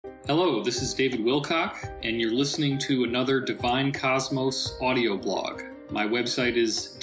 Hello, this is David Wilcock, and you're listening to another Divine Cosmos audio blog. My website is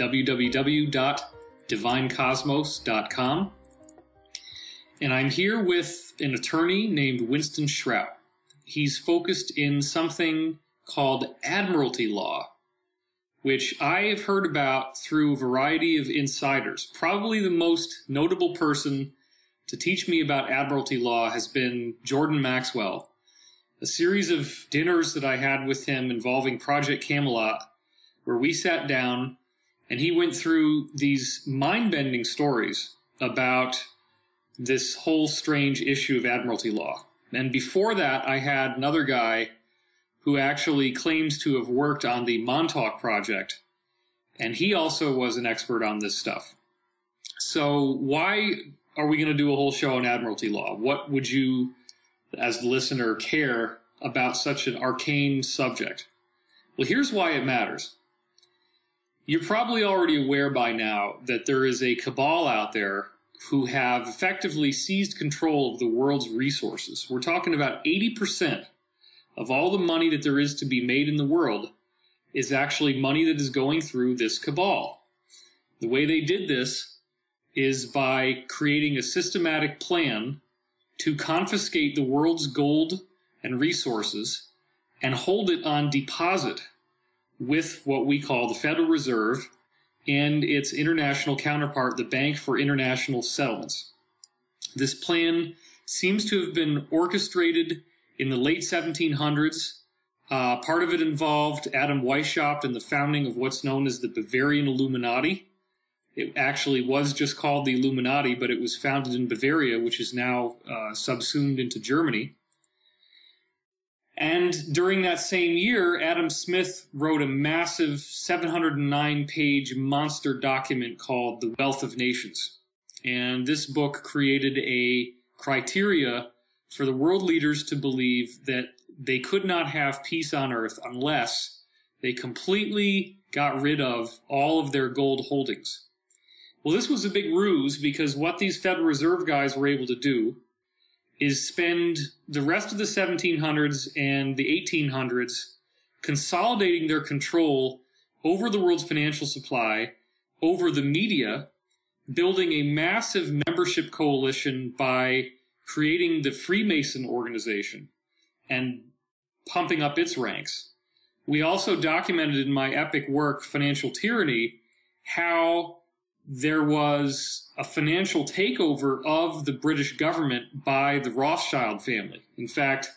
www.divinecosmos.com, and I'm here with an attorney named Winston Shrout. He's focused in something called admiralty law, which I have heard about through a variety of insiders. Probably the most notable person to teach me about admiralty law has been Jordan Maxwell. A series of dinners that I had with him involving Project Camelot, where we sat down and he went through these mind-bending stories about this whole strange issue of admiralty law. And before that, I had another guy who actually claims to have worked on the Montauk Project, and he also was an expert on this stuff. So why are we going to do a whole show on admiralty law? What would you, as the listener, care about such an arcane subject? Well, here's why it matters. You're probably already aware by now that there is a cabal out there who have effectively seized control of the world's resources. We're talking about 80% of all the money that there is to be made in the world is actually money that is going through this cabal. The way they did this is by creating a systematic plan to confiscate the world's gold and resources and hold it on deposit with what we call the Federal Reserve and its international counterpart, the Bank for International Settlements. This plan seems to have been orchestrated in the late 1700s. Part of it involved Adam Weishaupt and the founding of what's known as the Bavarian Illuminati. It actually was just called the Illuminati, but it was founded in Bavaria, which is now subsumed into Germany. And during that same year, Adam Smith wrote a massive 709-page monster document called The Wealth of Nations. And this book created a criteria for the world leaders to believe that they could not have peace on earth unless they completely got rid of all of their gold holdings. Well, this was a big ruse because what these Federal Reserve guys were able to do is spend the rest of the 1700s and the 1800s consolidating their control over the world's financial supply, over the media, building a massive membership coalition by creating the Freemason organization and pumping up its ranks. We also documented in my epic work, Financial Tyranny, how there was a financial takeover of the British government by the Rothschild family. In fact,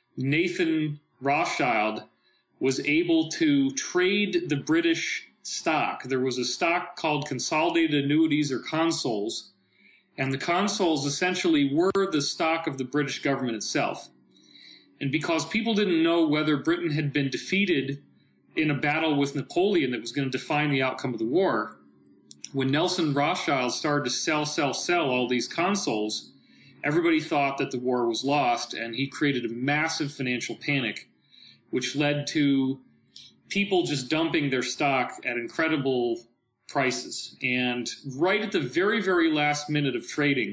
Nathan Rothschild was able to trade the British stock. There was a stock called consolidated annuities or consols, and the consols essentially were the stock of the British government itself. And because people didn't know whether Britain had been defeated in a battle with Napoleon that was going to define the outcome of the war, when Nelson Rothschild started to sell all these consoles, everybody thought that the war was lost, and he created a massive financial panic, which led to people just dumping their stock at incredible prices. And right at the very, very last minute of trading,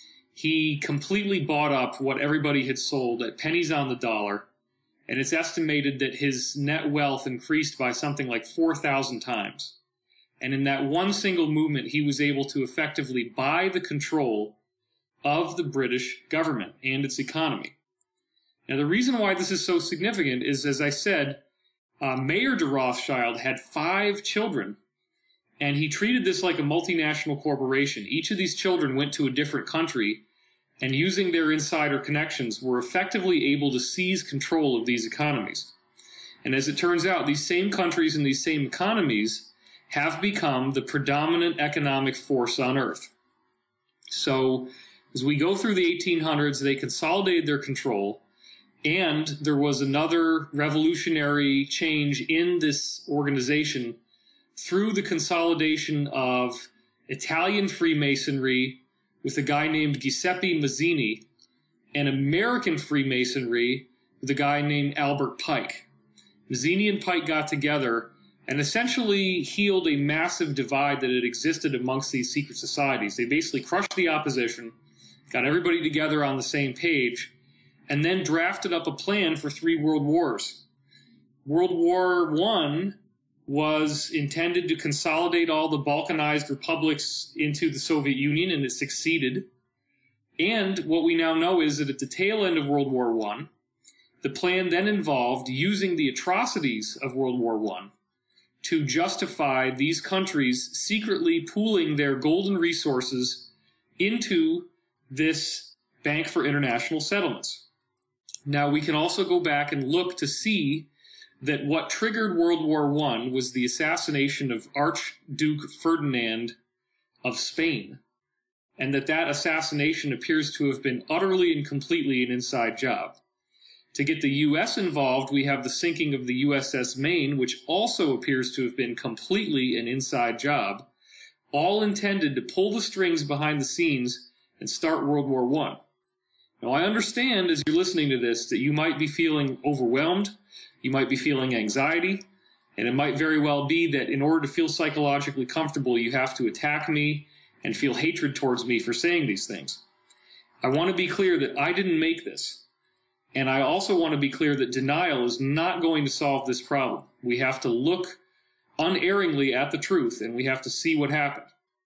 he completely bought up what everybody had sold at pennies on the dollar, and it's estimated that his net wealth increased by something like 4,000 times. And in that one single movement, he was able to effectively buy the control of the British government and its economy. Now, the reason why this is so significant is, as I said, Mayer de Rothschild had 5 children, and he treated this like a multinational corporation. Each of these children went to a different country, and using their insider connections, were effectively able to seize control of these economies. And as it turns out, these same countries and these same economies have become the predominant economic force on earth. So as we go through the 1800s, they consolidated their control, and there was another revolutionary change in this organization through the consolidation of Italian Freemasonry with a guy named Giuseppe Mazzini and American Freemasonry with a guy named Albert Pike. Mazzini and Pike got together and essentially healed a massive divide that had existed amongst these secret societies. They basically crushed the opposition, got everybody together on the same page, and then drafted up a plan for 3 world wars. World War I was intended to consolidate all the Balkanized republics into the Soviet Union, and it succeeded. And what we now know is that at the tail end of World War I, the plan then involved using the atrocities of World War I to justify these countries secretly pooling their golden resources into this Bank for International Settlements. Now, we can also go back and look to see that what triggered World War I was the assassination of Archduke Ferdinand of Spain, and that assassination appears to have been utterly and completely an inside job. To get the U.S. involved, we have the sinking of the USS Maine, which also appears to have been completely an inside job, all intended to pull the strings behind the scenes and start World War I. Now, I understand as you're listening to this that you might be feeling overwhelmed, you might be feeling anxiety, and it might very well be that in order to feel psychologically comfortable, you have to attack me and feel hatred towards me for saying these things. I want to be clear that I didn't make this. And I also want to be clear that denial is not going to solve this problem. We have to look unerringly at the truth, and we have to see what happened.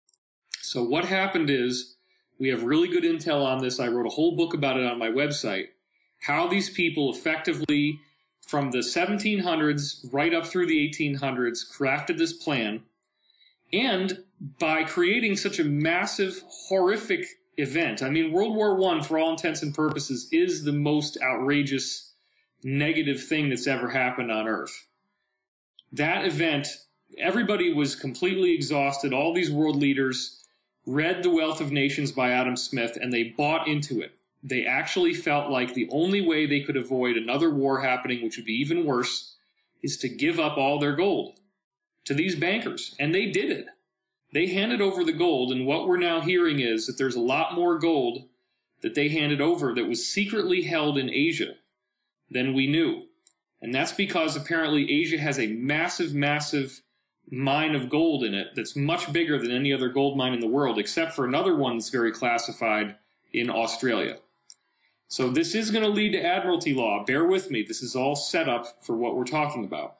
So what happened is, we have really good intel on this. I wrote a whole book about it on my website, how these people effectively, from the 1700s right up through the 1800s, crafted this plan. And by creating such a massive, horrific event. I mean, World War I, for all intents and purposes, is the most outrageous, negative thing that's ever happened on Earth. That event, everybody was completely exhausted. All these world leaders read The Wealth of Nations by Adam Smith, and they bought into it. They actually felt like the only way they could avoid another war happening, which would be even worse, is to give up all their gold to these bankers. And they did it. They handed over the gold, and what we're now hearing is that there's a lot more gold that they handed over that was secretly held in Asia than we knew. And that's because apparently Asia has a massive, massive mine of gold in it that's much bigger than any other gold mine in the world, except for another one that's very classified in Australia. So this is going to lead to admiralty law. Bear with me. This is all set up for what we're talking about.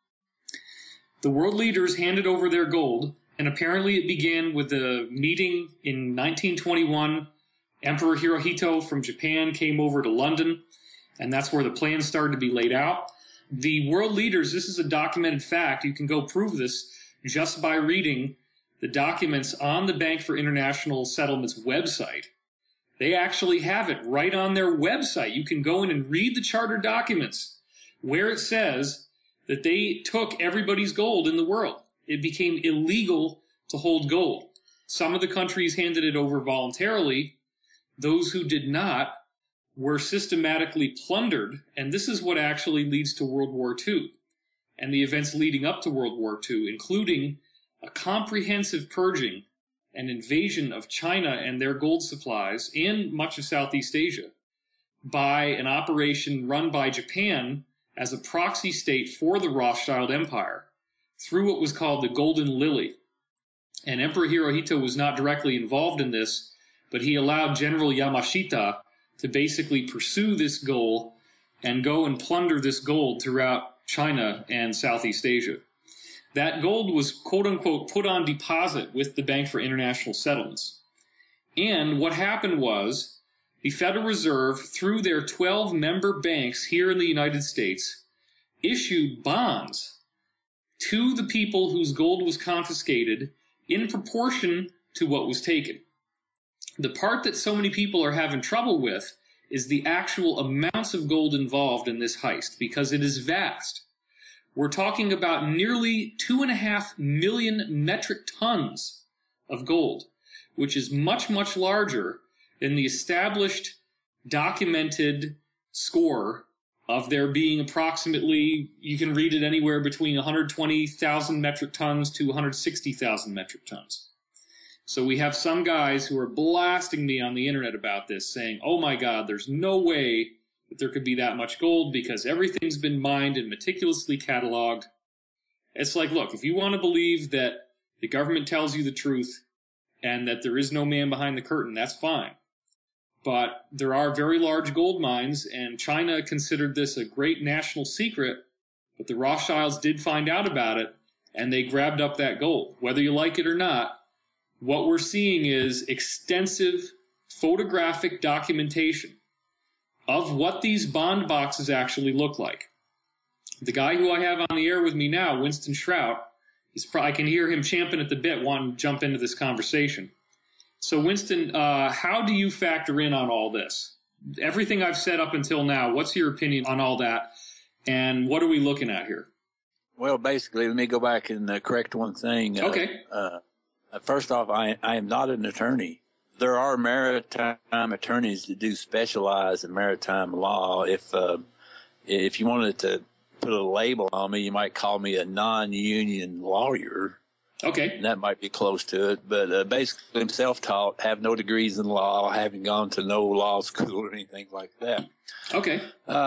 The world leaders handed over their gold, and apparently it began with a meeting in 1921. Emperor Hirohito from Japan came over to London, and that's where the plan started to be laid out. The world leaders, this is a documented fact, you can go prove this just by reading the documents on the Bank for International Settlements website. They actually have it right on their website. You can go in and read the charter documents where it says that they took everybody's gold in the world. It became illegal to hold gold. Some of the countries handed it over voluntarily. Those who did not were systematically plundered, and this is what actually leads to World War II and the events leading up to World War II, including a comprehensive purging and invasion of China and their gold supplies and much of Southeast Asia by an operation run by Japan as a proxy state for the Rothschild Empire through what was called the Golden Lily. And Emperor Hirohito was not directly involved in this, but he allowed General Yamashita to basically pursue this goal and go and plunder this gold throughout China and Southeast Asia. That gold was, quote-unquote, put on deposit with the Bank for International Settlements. And what happened was the Federal Reserve, through their 12 member banks here in the United States, issued bonds to the people whose gold was confiscated in proportion to what was taken. The part that so many people are having trouble with is the actual amounts of gold involved in this heist, because it is vast. We're talking about nearly 2.5 million metric tons of gold, which is much, much larger than the established, documented score of there being approximately, you can read it anywhere between 120,000 metric tons to 160,000 metric tons. So we have some guys who are blasting me on the internet about this, saying, oh my God, there's no way that there could be that much gold because everything's been mined and meticulously cataloged. It's like, look, if you want to believe that the government tells you the truth and that there is no man behind the curtain, that's fine. But there are very large gold mines, and China considered this a great national secret, but the Rothschilds did find out about it, and they grabbed up that gold. Whether you like it or not, what we're seeing is extensive photographic documentation of what these bond boxes actually look like. The guy who I have on the air with me now, Winston Shrout, I can hear him champing at the bit wanting to jump into this conversation. So, Winston, how do you factor in on all this? Everything I've said up until now, what's your opinion on all that, and what are we looking at here? Well, basically, let me go back and correct one thing. Okay. First off, I am not an attorney. There are maritime attorneys that do specialize in maritime law. If you wanted to put a label on me, you might call me a non-union lawyer. Okay. And that might be close to it. But basically, I'm self-taught, have no degrees in law, haven't gone to no law school or anything like that. Okay.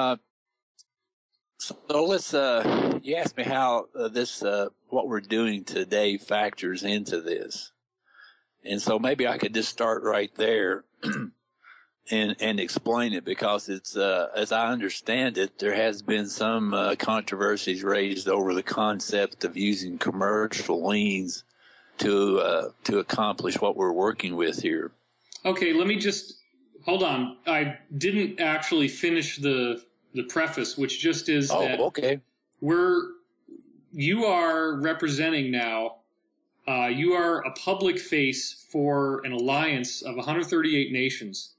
So let's, you asked me how what we're doing today factors into this. And so maybe I could just start right there and explain it, because it's, as I understand it, there has been some controversies raised over the concept of using commercial liens to accomplish what we're working with here. Okay, let me just hold on. I didn't actually finish the preface, which just is that okay. You are representing now. You are a public face for an alliance of 138 nations,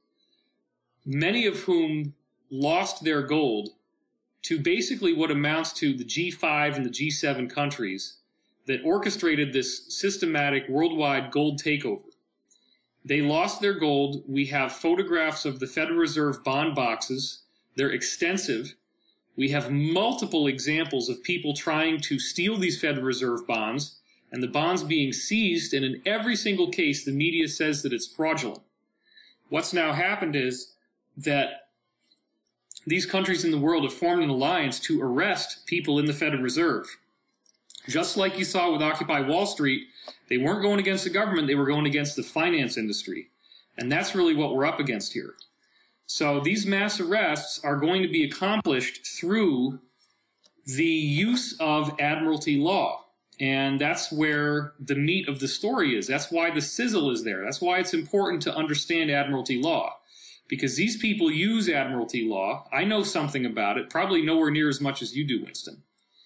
many of whom lost their gold to basically what amounts to the G5 and the G7 countries that orchestrated this systematic worldwide gold takeover. They lost their gold. We have photographs of the Federal Reserve bond boxes. They're extensive. We have multiple examples of people trying to steal these Federal Reserve bonds, and the bonds being seized, and in every single case, the media says that it's fraudulent. What's now happened is that these countries in the world have formed an alliance to arrest people in the Federal Reserve. Just like you saw with Occupy Wall Street, they weren't going against the government, they were going against the finance industry. And that's really what we're up against here. So these mass arrests are going to be accomplished through the use of admiralty law. And that's where the meat of the story is. That's why the sizzle is there. That's why it's important to understand admiralty law. Because these people use admiralty law. I know something about it, probably nowhere near as much as you do, Winston.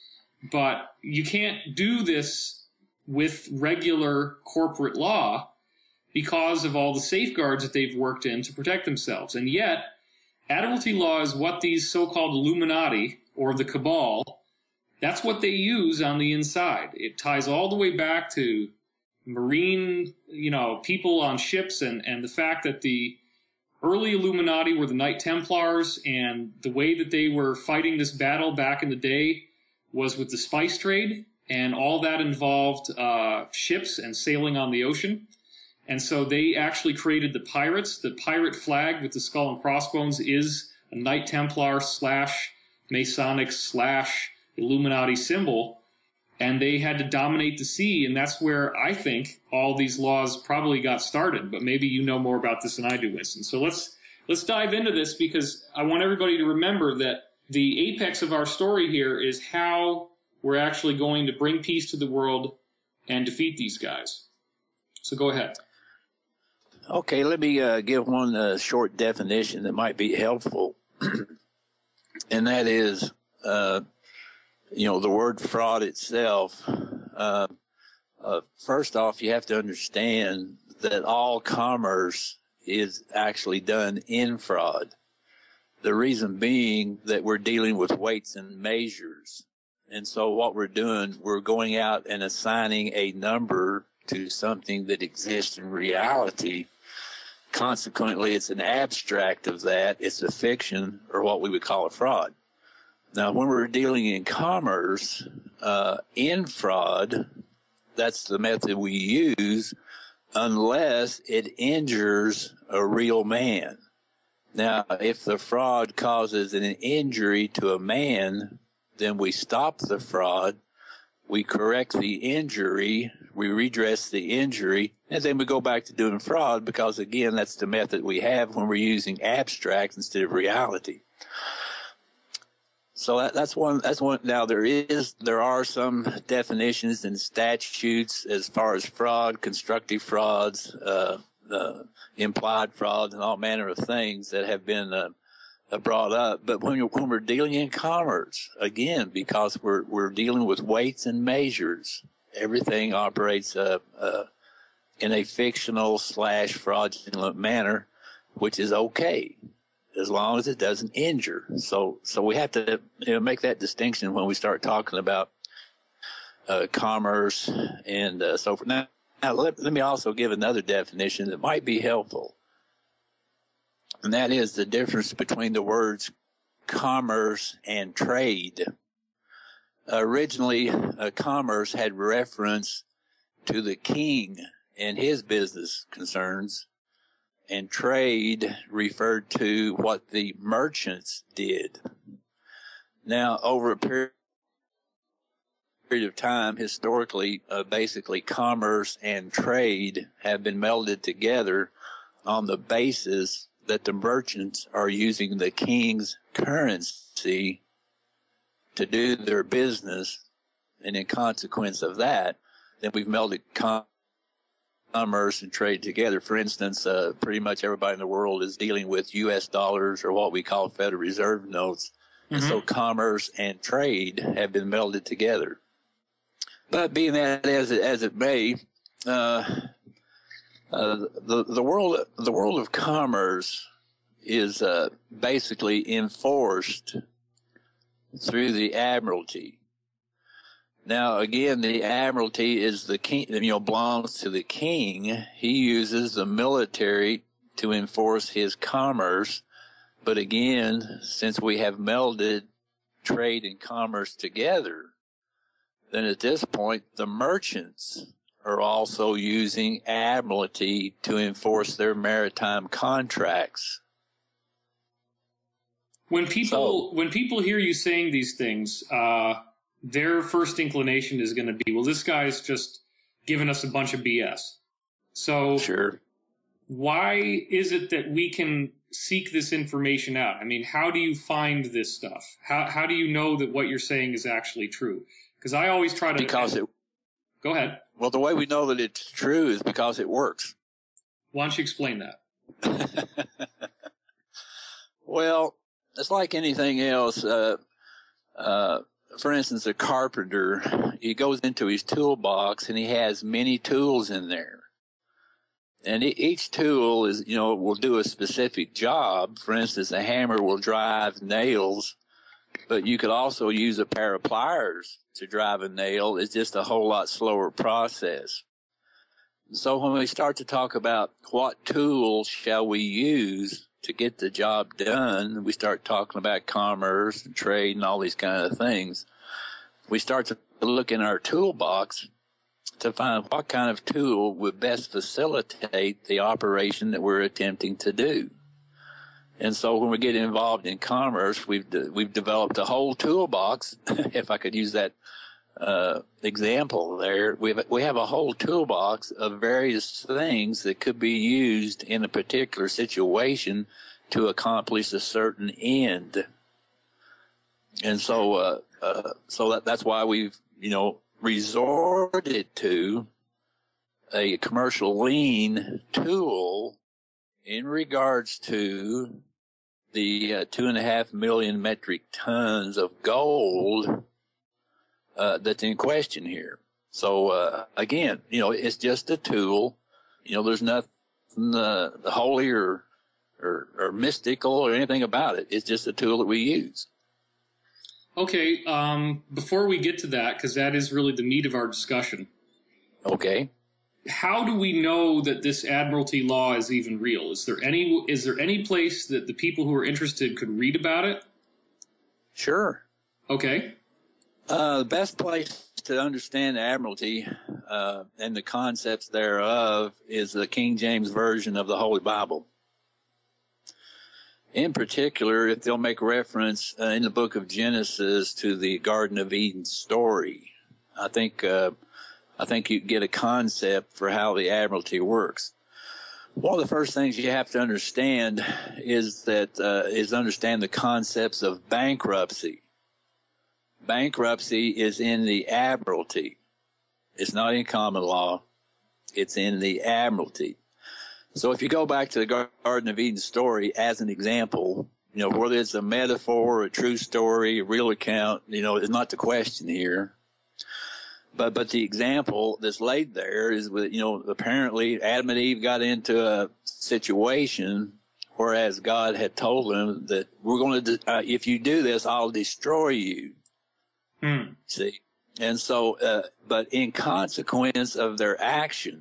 But you can't do this with regular corporate law because of all the safeguards that they've worked in to protect themselves. And yet, admiralty law is what these so-called Illuminati, or the cabal, that's what they use on the inside. It ties all the way back to marine, people on ships, and the fact that the early Illuminati were the Knight Templars, and the way that they were fighting this battle back in the day was with the spice trade, and all that involved ships and sailing on the ocean. And so they actually created the pirates. The pirate flag with the skull and crossbones is a Knight Templar / Masonic / Illuminati symbol. And they had to dominate the sea, and that's where I think all these laws probably got started. But maybe you know more about this than I do, Winston. So let's dive into this, because I want everybody to remember that the apex of our story here is how we're actually going to bring peace to the world and defeat these guys. So go ahead. Okay, let me give one short definition that might be helpful. And that is, the word fraud itself. First off, you have to understand that all commerce is actually done in fraud. The reason being that we're dealing with weights and measures. And so what we're doing, we're going out and assigning a number to something that exists in reality. Consequently, it's an abstract of that. It's a fiction, or what we would call a fraud. Now, when we're dealing in commerce, in fraud, that's the method we use unless it injures a real man. Now, if the fraud causes an injury to a man, then we stop the fraud. we correct the injury, we redress the injury, and then we go back to doing fraud because, again, that's the method we have when we're using abstract instead of reality. So that's one. Now there are some definitions and statutes as far as fraud, constructive frauds, implied frauds, and all manner of things that have been brought up. But when we're dealing in commerce, again, because we're dealing with weights and measures, everything operates in a fictional / fraudulent manner, which is okay, as long as it doesn't injure. So we have to make that distinction when we start talking about commerce and so forth. Now let me also give another definition that might be helpful, and that is the difference between the words commerce and trade. Originally, commerce had reference to the king and his business concerns, and trade referred to what the merchants did. Now, over a period of time, historically, basically commerce and trade have been melded together on the basis that the merchants are using the king's currency to do their business, and in consequence of that, then we've melded commerce and trade together. For instance, pretty much everybody in the world is dealing with U.S. dollars or what we call Federal Reserve notes. Mm-hmm. And so commerce and trade have been melded together. But being that as it may, the world of commerce is basically enforced through the Admiralty. Now, again, the Admiralty is the king, belongs to the king. He uses the military to enforce his commerce. But again, since we have melded trade and commerce together, then at this point, the merchants are also using Admiralty to enforce their maritime contracts. When people hear you saying these things, their first inclination is going to be, well, this guy's just giving us a bunch of BS. So sure. Why is it that we can seek this information out? I mean, how do you find this stuff? How do you know that what you're saying is actually true? Because I always try to... Go ahead. Well, the way we know that it's true is because it works. Why don't you explain that? Well, it's like anything else. For instance, a carpenter, he goes into his toolbox and he has many tools in there. And each tool is, will do a specific job. For instance, a hammer will drive nails, but you could also use a pair of pliers to drive a nail. It's just a whole lot slower process. So when we start to talk about what tools shall we use to get the job done, we start talking about commerce and trade and all these kind of things. We start to look in our toolbox to find what kind of tool would best facilitate the operation that we're attempting to do. And so when we get involved in commerce, we've developed a whole toolbox, if I could use that example there. We have a whole toolbox of various things that could be used in a particular situation to accomplish a certain end. And so that's why we've, resorted to a commercial lien tool in regards to the 2.5 million metric tons of gold that's in question here. So again, it's just a tool. There's nothing holy or mystical or anything about it. It's just a tool that we use. Okay, before we get to that, because that is really the meat of our discussion. Okay. How do we know that this Admiralty law is even real? Is there any place that the people who are interested could read about it? Sure. Okay. The best place to understand Admiralty and the concepts thereof is the King James Version of the Holy Bible. In particular, if they'll make reference in the book of Genesis to the Garden of Eden story, I think you get a concept for how the admiralty works. One of the first things you have to understand is understand the concepts of bankruptcy. Bankruptcy is in the admiralty. It's not in common law. It's in the admiralty. So if you go back to the Garden of Eden story as an example, whether it's a metaphor, a true story, a real account, is not the question here. But the example that's laid there is with, apparently Adam and Eve got into a situation whereas God had told them that we're going to, if you do this, I'll destroy you. See? And so, but in consequence of their action,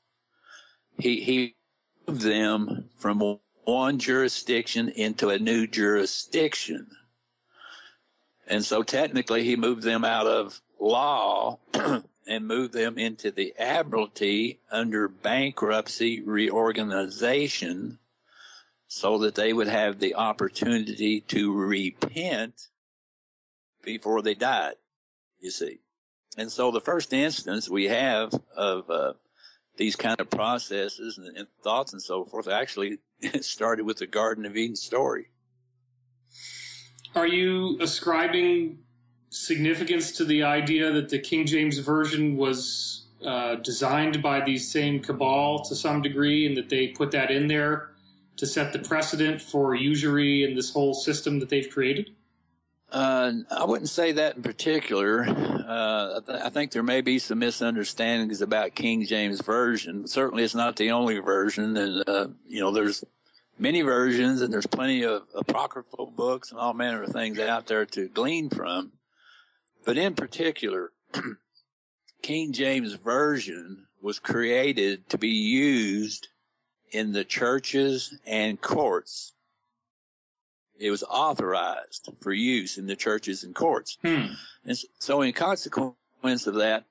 he moved them from one jurisdiction into a new jurisdiction. And so technically he moved them out of law and moved them into the admiralty under bankruptcy reorganization so that they would have the opportunity to repent before they died, you see. And so the first instance we have of these kind of processes and thoughts and so forth actually started with the Garden of Eden story. Are you ascribing significance to the idea that the King James Version was designed by these same cabal to some degree, and that they put that in there to set the precedent for usury and this whole system that they've created? I wouldn't say that in particular. I think there may be some misunderstandings about King James Version. Certainly it's not the only version, and there's many versions, and there's plenty of apocryphal books and all manner of things out there to glean from. But in particular, King James Version was created to be used in the churches and courts. It was authorized for use in the churches and courts. And so in consequence of that,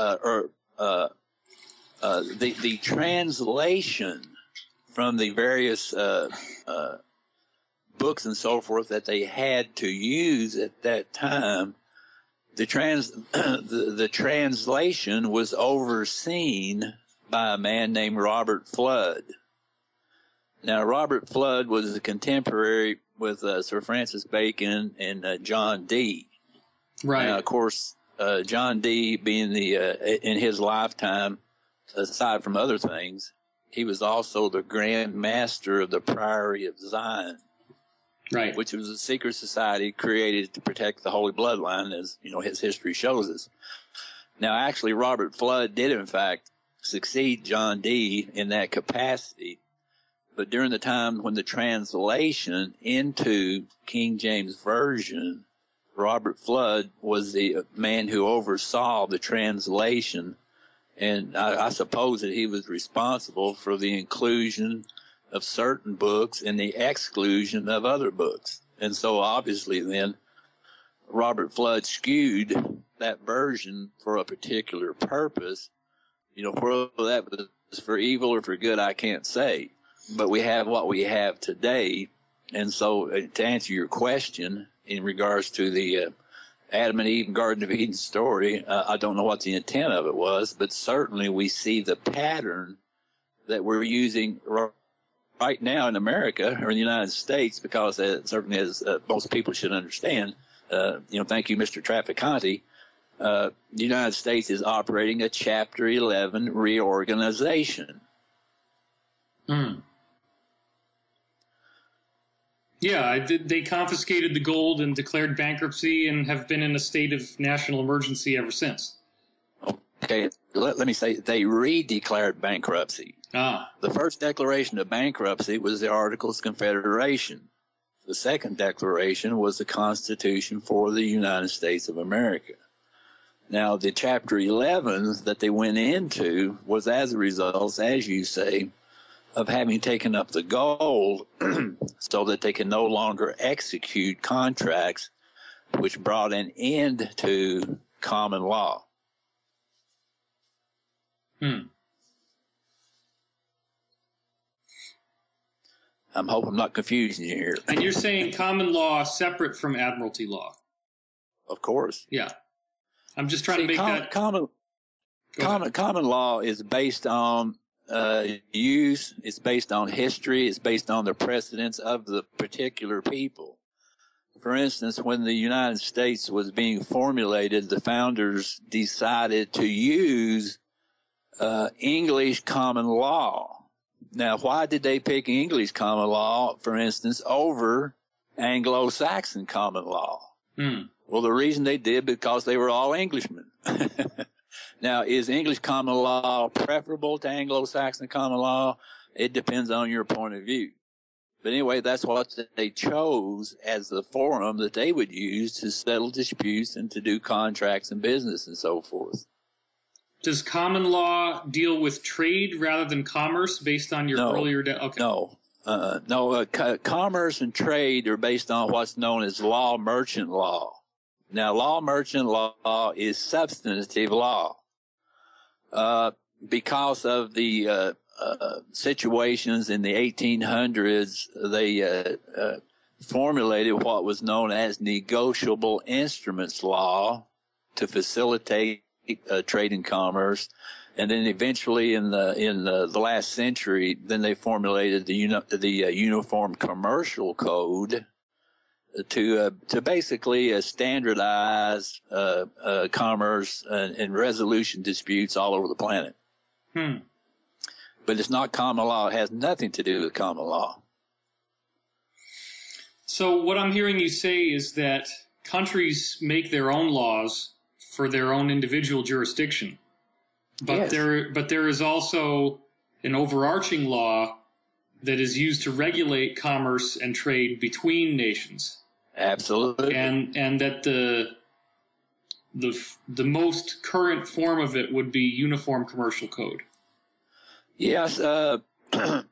the translation from the various books and so forth that they had to use at that time, the translation was overseen by a man named Robert Flood. Now, Robert Flood was a contemporary with Sir Francis Bacon and John Dee. Right. Now, of course, John Dee being in his lifetime, aside from other things, he was also the Grand Master of the Priory of Zion. Right. Which was a secret society created to protect the Holy Bloodline, as his history shows us. Now, actually, Robert Flood did, in fact, succeed John Dee in that capacity. But during the time when the translation into King James Version, Robert Flood was the man who oversaw the translation. And I suppose that he was responsible for the inclusion of certain books and the exclusion of other books. And so obviously then Robert Flood skewed that version for a particular purpose. Whether that was for evil or for good, I can't say. But we have what we have today. And so to answer your question in regards to the Adam and Eve Garden of Eden story, I don't know what the intent of it was, but certainly we see the pattern that we're using right now in America or in the United States, because certainly as most people should understand, thank you, Mr. Trafficante, the United States is operating a Chapter 11 reorganization. Yeah, they confiscated the gold and declared bankruptcy and have been in a state of national emergency ever since. Okay, let me say they re-declared bankruptcy. The first declaration of bankruptcy was the Articles of Confederation. The second declaration was the Constitution for the United States of America. Now, the Chapter 11 that they went into was as a result, as you say, of having taken up the gold so that they can no longer execute contracts, which brought an end to common law. I hope I'm not confusing you here. And you're saying common law separate from admiralty law? Of course. Yeah. I'm just trying to make that common law is based on use. It's based on history. It's based on the precedents of the particular people. For instance, when the United States was being formulated, the founders decided to use English common law. Now, why did they pick English common law, for instance, over Anglo-Saxon common law? Well, the reason they did, because they were all Englishmen. Now, is English common law preferable to Anglo-Saxon common law? It depends on your point of view. But anyway, that's what they chose as the forum that they would use to settle disputes and to do contracts and business and so forth. Does common law deal with trade rather than commerce based on your earlier... Okay. No. Commerce and trade are based on what's known as law merchant law. Now, law merchant law is substantive law. Because of the situations in the 1800s, they formulated what was known as negotiable instruments law to facilitate trade and commerce, and then eventually in the last century, then they formulated the Uniform Commercial Code to basically standardize commerce and resolution disputes all over the planet. But it's not common law. It has nothing to do with common law. So what I'm hearing you say is that countries make their own laws for their own individual jurisdiction. But yes. there is also an overarching law that is used to regulate commerce and trade between nations. Absolutely. And that the most current form of it would be Uniform Commercial Code. Yes, as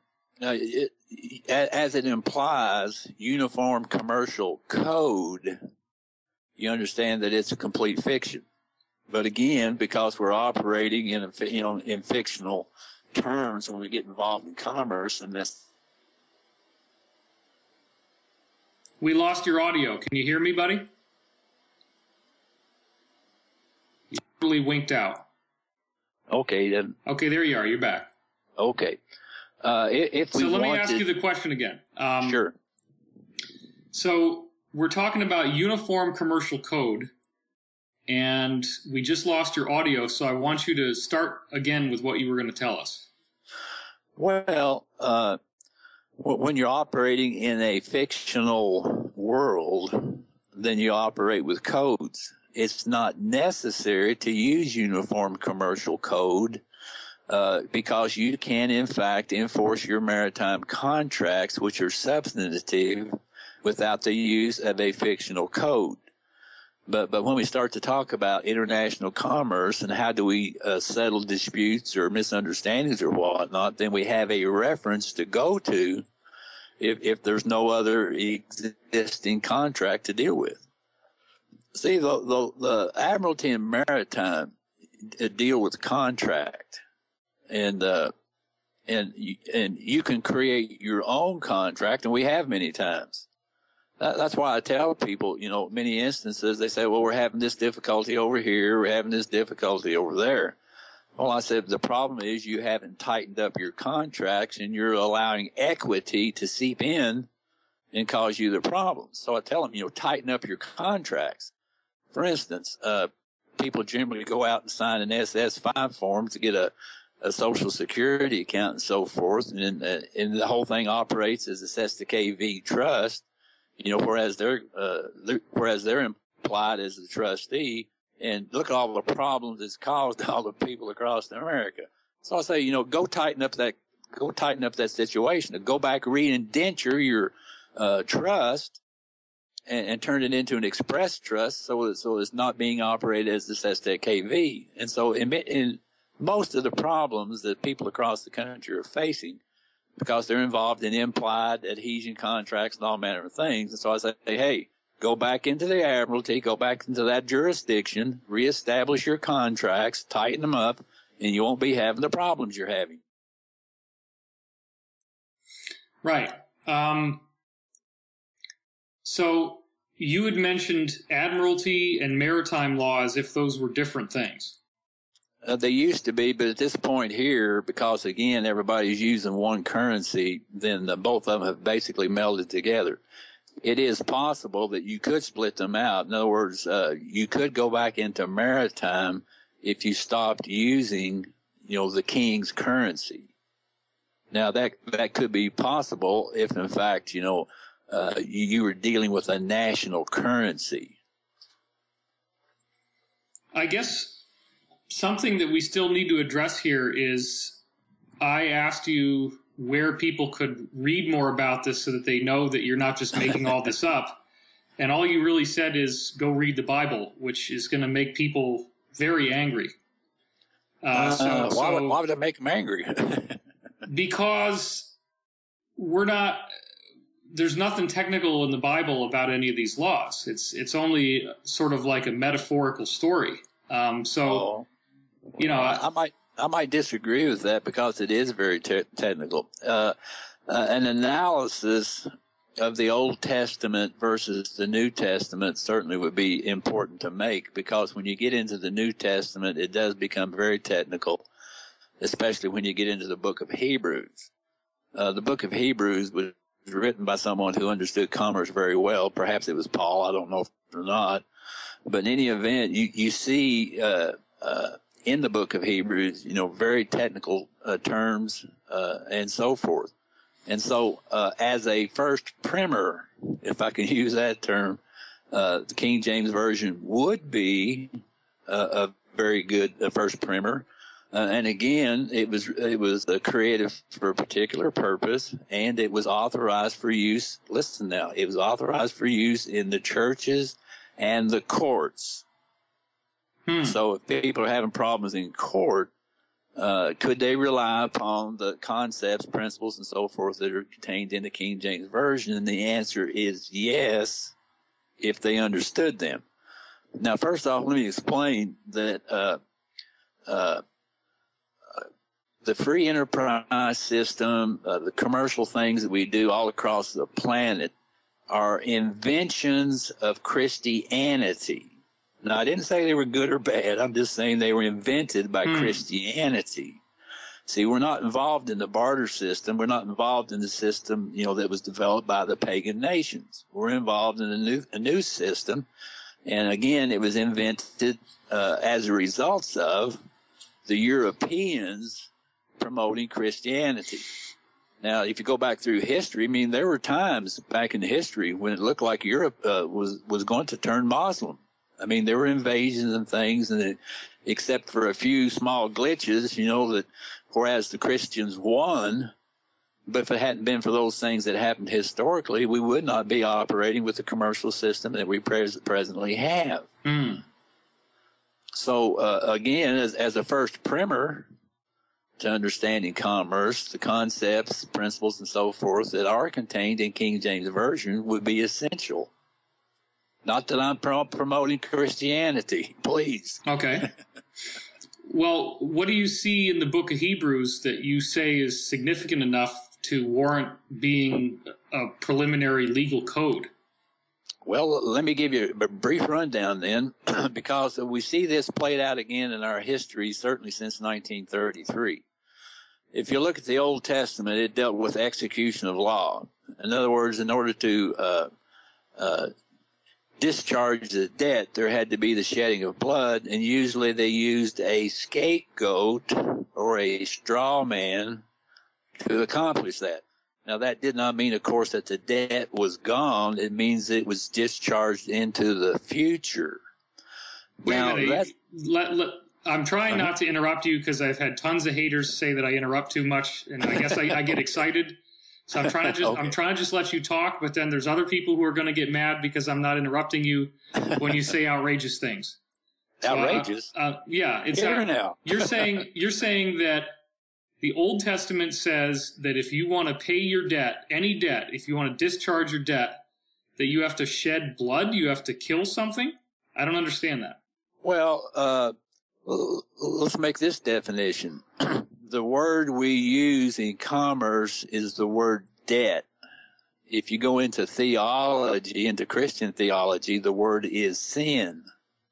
it implies, Uniform Commercial Code, you understand that it's a complete fiction. But again, because we're operating in fictional terms when we get involved in commerce, and this. We lost your audio. Can you hear me, buddy? You totally winked out. Okay, then. Okay, there you are. You're back. Okay. Let me ask you the question again. Sure. So we're talking about Uniform Commercial Code, and we just lost your audio, so I want you to start again with what you were going to tell us. Well, when you're operating in a fictional world, then you operate with codes. It's not necessary to use Uniform Commercial Code because you can, in fact, enforce your maritime contracts, which are substantive, without the use of a fictional code. But when we start to talk about international commerce and how do we settle disputes or misunderstandings or whatnot, then we have a reference to go to if there's no other existing contract to deal with. See, the Admiralty and Maritime deal with contract, and you can create your own contract, and we have many times. That's why I tell people, many instances, they say, well, we're having this difficulty over here, we're having this difficulty over there. Well, I said, the problem is you haven't tightened up your contracts and you're allowing equity to seep in and cause you the problems. So I tell them, tighten up your contracts. For instance, people generally go out and sign an SS5 form to get a Social Security account and so forth, and the whole thing operates as a SSKV trust. Whereas they're implied as the trustee, and look at all the problems it's caused all the people across America. So I say, go tighten up that situation. Go back, re-indenture your trust, and turn it into an express trust, so it's not being operated as this SSKV. And so in most of the problems that people across the country are facing, because they're involved in implied adhesion contracts and all manner of things. And so I say, hey, go back into the Admiralty, go back into that jurisdiction, reestablish your contracts, tighten them up, and you won't be having the problems you're having. Right. So you had mentioned admiralty and maritime law as if those were different things. They used to be, but at this point here, because again, everybody's using one currency, then both of them have basically melded together. It is possible that you could split them out. In other words, you could go back into maritime if you stopped using, the king's currency. Now that could be possible if in fact, you were dealing with a national currency. I guess something that we still need to address here is I asked you where people could read more about this so that they know that you're not just making all this up. And all you really said is go read the Bible, which is going to make people very angry. Why would that make them angry? Because there's nothing technical in the Bible about any of these laws. It's only sort of like a metaphorical story. I might disagree with that because it is very technical. An analysis of the Old Testament versus the New Testament certainly would be important to make, because when you get into the New Testament, it does become very technical, especially when you get into the book of Hebrews. The book of Hebrews was written by someone who understood commerce very well. Perhaps it was Paul. I don't know if or not. But in any event, you see in the book of Hebrews, very technical terms and so forth. And so as a first primer, if I can use that term, the King James Version would be a very good first primer. And again, it was created for a particular purpose, and it was authorized for use. Listen now, it was authorized for use in the churches and the courts. So if people are having problems in court, could they rely upon the concepts, principles, and so forth that are contained in the King James Version? And the answer is yes, if they understood them. Now, first off, let me explain that the free enterprise system, the commercial things that we do all across the planet are inventions of Christianity. Now, I didn't say they were good or bad. I'm just saying they were invented by Christianity. See, we're not involved in the barter system. We're not involved in the system, that was developed by the pagan nations. We're involved in a new system. And again, it was invented as a result of the Europeans promoting Christianity. Now, if you go back through history, there were times back in history when it looked like Europe was going to turn Muslim. There were invasions and things, and except for a few small glitches, that whereas the Christians won, but if it hadn't been for those things that happened historically, we would not be operating with the commercial system that we presently have. So, again, as a first primer to understanding commerce, the concepts, principles, and so forth that are contained in King James Version would be essential. Not that I'm promoting Christianity, please. Okay. Well, what do you see in the book of Hebrews that you say is significant enough to warrant being a preliminary legal code? Well, let me give you a brief rundown then, because we see this played out again in our history, certainly since 1933. If you look at the Old Testament, it dealt with execution of law. In other words, in order to discharge the debt, there had to be the shedding of blood, and usually they used a scapegoat or a straw man to accomplish that. Now, that did not mean, of course, that the debt was gone. It means it was discharged into the future. Wait a minute. I'm trying not to interrupt you because I've had tons of haters say that I interrupt too much, and I guess I get excited. So I'm trying to just let you talk, but then there's other people who are going to get mad because I'm not interrupting you when you say outrageous things. Outrageous? Yeah, it's now. You're saying that the Old Testament says that if you want to pay your debt, any debt, if you want to discharge your debt, that you have to shed blood, you have to kill something? I don't understand that. Well, let's make this definition. The word we use in commerce is the word debt. if you go into theology, into Christian theology, the word is sin.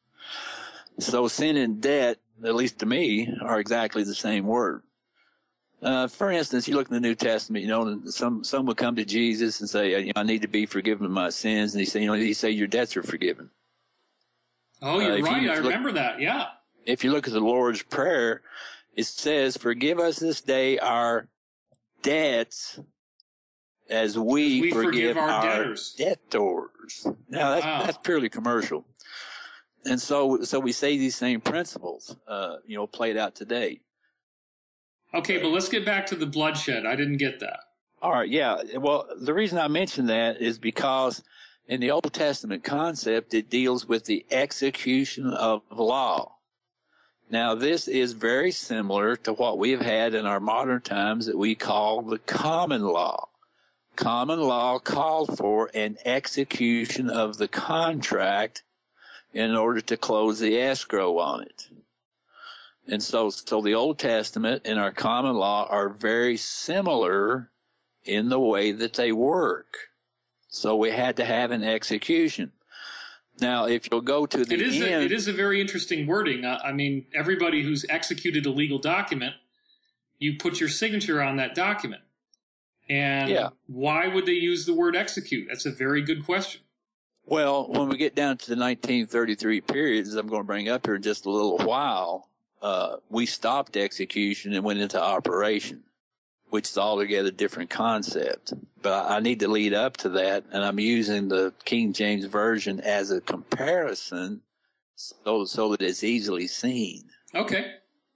So sin and debt, at least to me, are exactly the same word. For instance, you look in the New Testament, some would come to Jesus and say, I need to be forgiven of my sins. And he say, your debts are forgiven. Oh, you're right. I remember that. Yeah. If you look at the Lord's Prayer, it says, forgive us this day our debts as we forgive our debtors. Now, that's purely commercial. And so we say these same principles, played out today. Okay, but let's get back to the bloodshed. I didn't get that. All right, yeah. Well, the reason I mentioned that is because in the Old Testament concept, it deals with the execution of law. Now, this is very similar to what we've had in our modern times that we call the common law. Common law called for an execution of the contract in order to close the escrow on it. And so the Old Testament and our common law are very similar in the way that they work. So we had to have an execution. Now, if you'll go to the end... It is a very interesting wording. I mean, everybody who's executed a legal document, you put your signature on that document. And why would they use the word execute? That's a very good question. Well, when we get down to the 1933 period, as I'm going to bring up here in just a little while, we stopped execution and went into operation, which is altogether a different concept. But I need to lead up to that, and I'm using the King James Version as a comparison so that it's easily seen. Okay.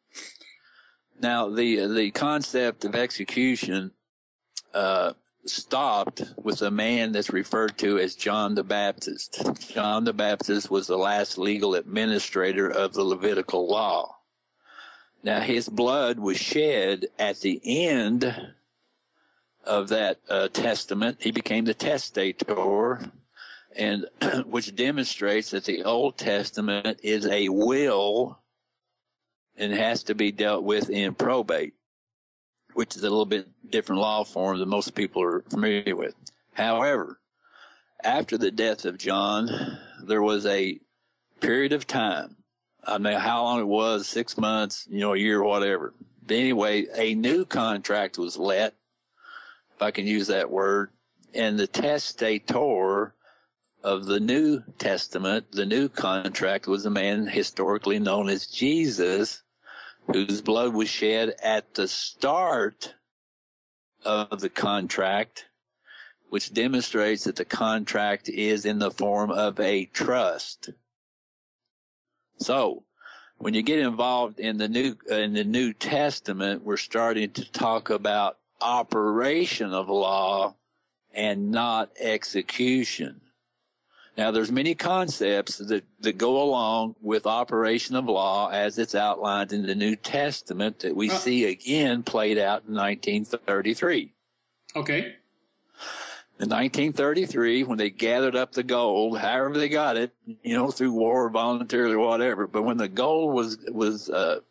Now, the concept of execution stopped with a man that's referred to as John the Baptist. John the Baptist was the last legal administrator of the Levitical law. Now, his blood was shed at the end of that testament. He became the testator, and which demonstrates that the Old Testament is a will and has to be dealt with in probate, which is a little bit different law form than most people are familiar with. However, after the death of John, there was a period of time. I mean, how long it was, 6 months, a year, whatever. But anyway, a new contract was let, if I can use that word, and the testator of the New Testament, the new contract, was a man historically known as Jesus, whose blood was shed at the start of the contract, which demonstrates that the contract is in the form of a trust. So, when you get involved in the New Testament, we're starting to talk about operation of law and not execution. Now, there's many concepts that go along with operation of law as it's outlined in the New Testament that we see again played out in 1933. Okay. In 1933, when they gathered up the gold, however they got it, through war, voluntarily, whatever. But when the gold was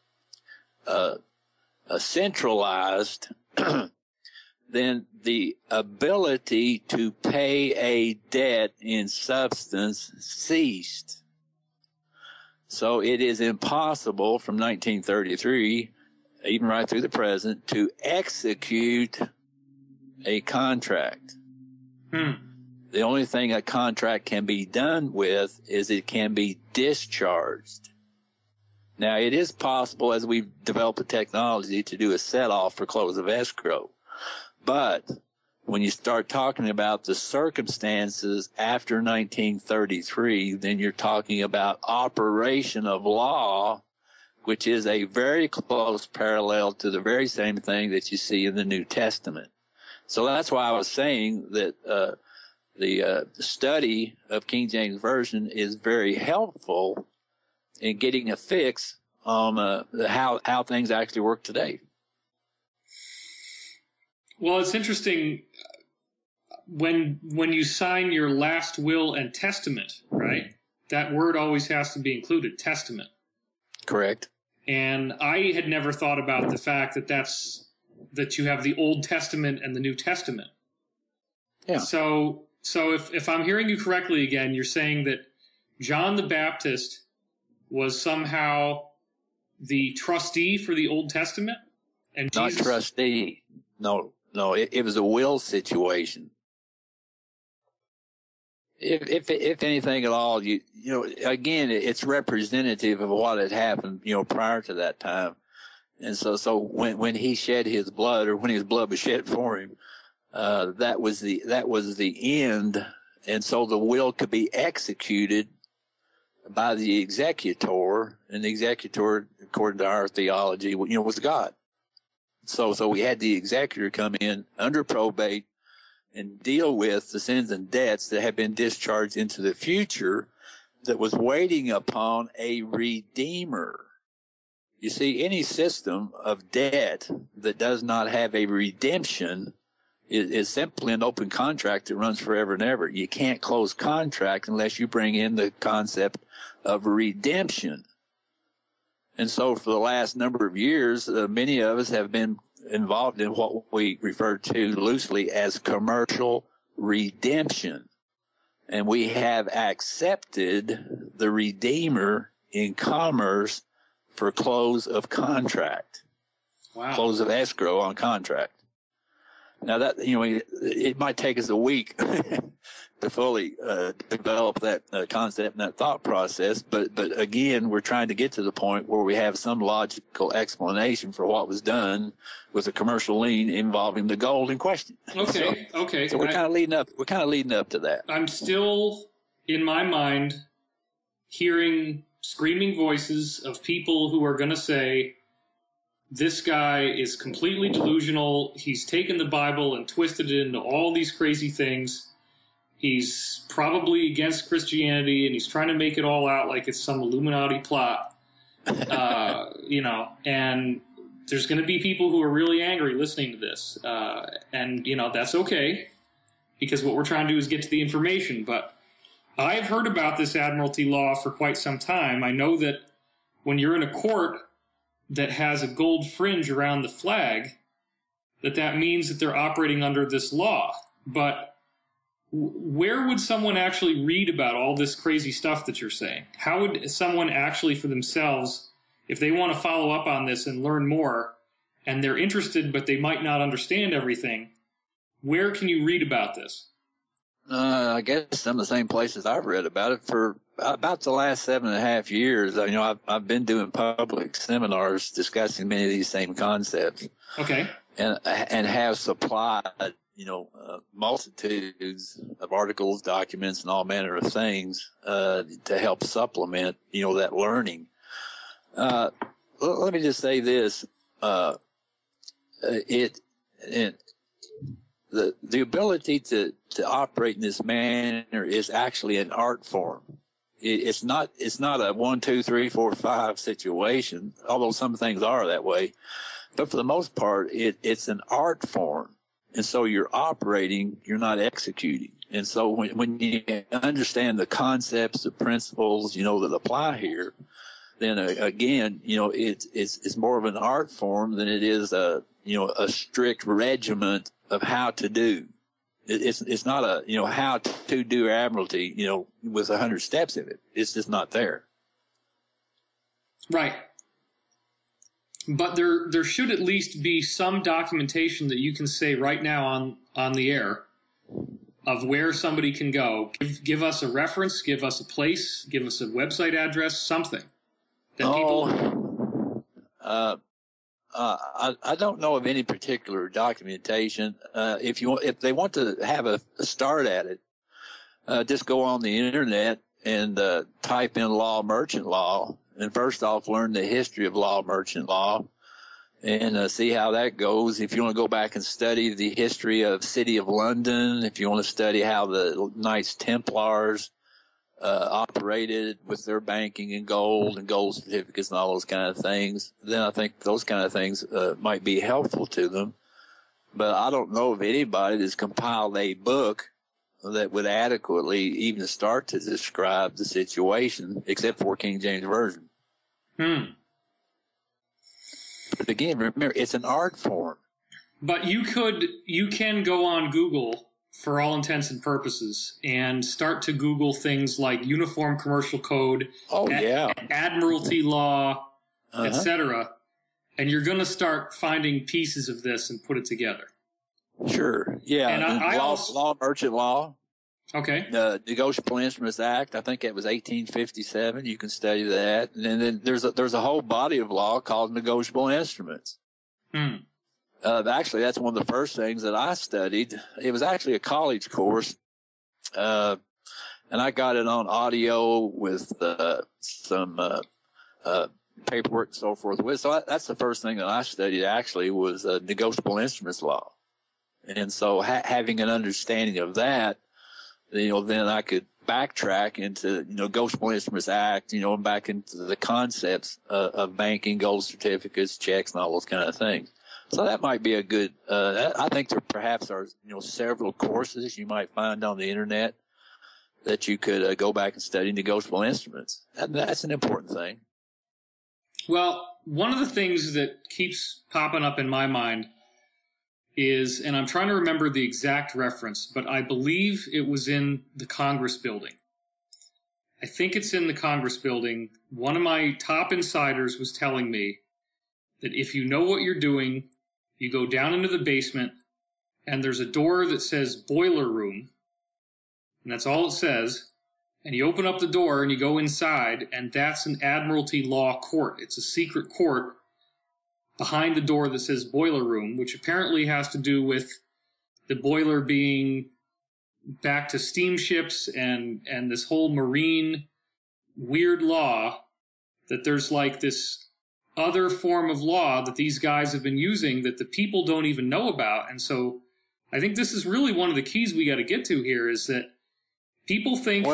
centralized, then the ability to pay a debt in substance ceased. So it is impossible from 1933, even right through the present, to execute a contract. The only thing a contract can be done with is it can be discharged. Now, it is possible, as we've developed the technology, to do a set-off for close of escrow. But when you start talking about the circumstances after 1933, then you're talking about operation of law, which is a very close parallel to the very same thing that you see in the New Testament. So that's why I was saying that the study of King James Version is very helpful in getting a fix on how things actually work today. Well, it's interesting when you sign your last will and testament, right? That word always has to be included, testament. Correct. And I had never thought about the fact that you have the Old Testament and the New Testament. Yeah. So if I'm hearing you correctly again, you're saying that John the Baptist was somehow the trustee for the Old Testament? And Not Jesus... trustee. No, it was a will situation. If anything at all, you know, again, it's representative of what had happened, you know, prior to that time. And so when he shed his blood, or when his blood was shed for him, that was the end. And so the will could be executed by the executor, and the executor, according to our theology, you know, was God. So we had the executor come in under probate and deal with the sins and debts that had been discharged into the future, that was waiting upon a redeemer. You see, any system of debt that does not have a redemption is simply an open contract that runs forever and ever. You can't close contract unless you bring in the concept of redemption. And so for the last number of years, many of us have been involved in what we refer to loosely as commercial redemption. And we have accepted the Redeemer in commerce for close of contract. Wow. Close of escrow on contract. Now that, you know, it might take us a week to fully develop that concept and that thought process, but again, we're trying to get to the point where we have some logical explanation for what was done with a commercial lien involving the gold in question. Okay. So we're kind of leading up. We're kind of leading up to that. I'm still, in my mind, hearing screaming voices of people who are going to say, this guy is completely delusional. He's taken the Bible and twisted it into all these crazy things. He's probably against Christianity, and he's trying to make it all out like it's some Illuminati plot. You know, and there's going to be people who are really angry listening to this. And, you know, that's okay, because what we're trying to do is get to the information. But I've heard about this admiralty law for quite some time. I know that when you're in a court that has a gold fringe around the flag, that means that they're operating under this law. But where would someone actually read about all this crazy stuff that you're saying? How would someone actually for themselves, if they want to follow up on this and learn more, and they're interested but they might not understand everything, where can you read about this? I guess some of the same places I've read about it for about the last 7.5 years. You know, I've been doing public seminars discussing many of these same concepts. Okay. And have supplied, you know, multitudes of articles, documents, and all manner of things to help supplement, you know, that learning. Let me just say this: the ability to operate in this manner is actually an art form. It's not a 1, 2, 3, 4, 5 situation, although some things are that way. But for the most part, it's an art form. And so you're operating, you're not executing. And so when you understand the concepts, the principles, you know, that apply here, then again, you know, it's more of an art form than it is a strict regiment of how to do. It's not a, you know, how to do admiralty, you know, with 100 steps in it. It's just not there. Right. But there should at least be some documentation that you can say right now on the air of where somebody can go. Give us a reference, give us a place, give us a website address, something that people. I don't know of any particular documentation. If they want to have a start at it, just go on the internet and type in law, merchant law, and first off learn the history of law, merchant law, and see how that goes. If you want to go back and study the history of City of London, if you want to study how the Knights Templars operated with their banking and gold certificates and all those kind of things, then I think those kind of things might be helpful to them. But I don't know of anybody that's compiled a book that would adequately even start to describe the situation, except for King James Version. But again, remember, it's an art form. But you can go on Google for all intents and purposes, and start to Google things like Uniform Commercial Code, Admiralty Law, etc., and you're going to start finding pieces of this and put it together. Sure. Yeah. And law, merchant law. Okay. The Negotiable Instruments Act, I think it was 1857. You can study that. And then there's a whole body of law called negotiable instruments. Actually, that's one of the first things that I studied. It was actually a college course. And I got it on audio with some paperwork and so forth. So that's the first thing that I studied, actually, was negotiable instruments law. And so having an understanding of that, then I could backtrack into, Negotiable Instruments Act, and back into the concepts of banking, gold certificates, checks, and all those kind of things. So that might be a good, I think there perhaps are, several courses you might find on the internet that you could go back and study negotiable instruments. That's an important thing. Well, one of the things that keeps popping up in my mind is, and I'm trying to remember the exact reference, but I believe it was in the Congress building. I think it's in the Congress building. One of my top insiders was telling me that if you know what you're doing, you go down into the basement and there's a door that says boiler room, and that's all it says. And you open up the door and you go inside, and that's an Admiralty Law court. It's a secret court behind the door that says boiler room, which apparently has to do with the boiler being back to steamships and this whole marine weird law, that there's like this other form of law that these guys have been using that the people don't even know about. And so I think this is really one of the keys we got to get to here, is that people think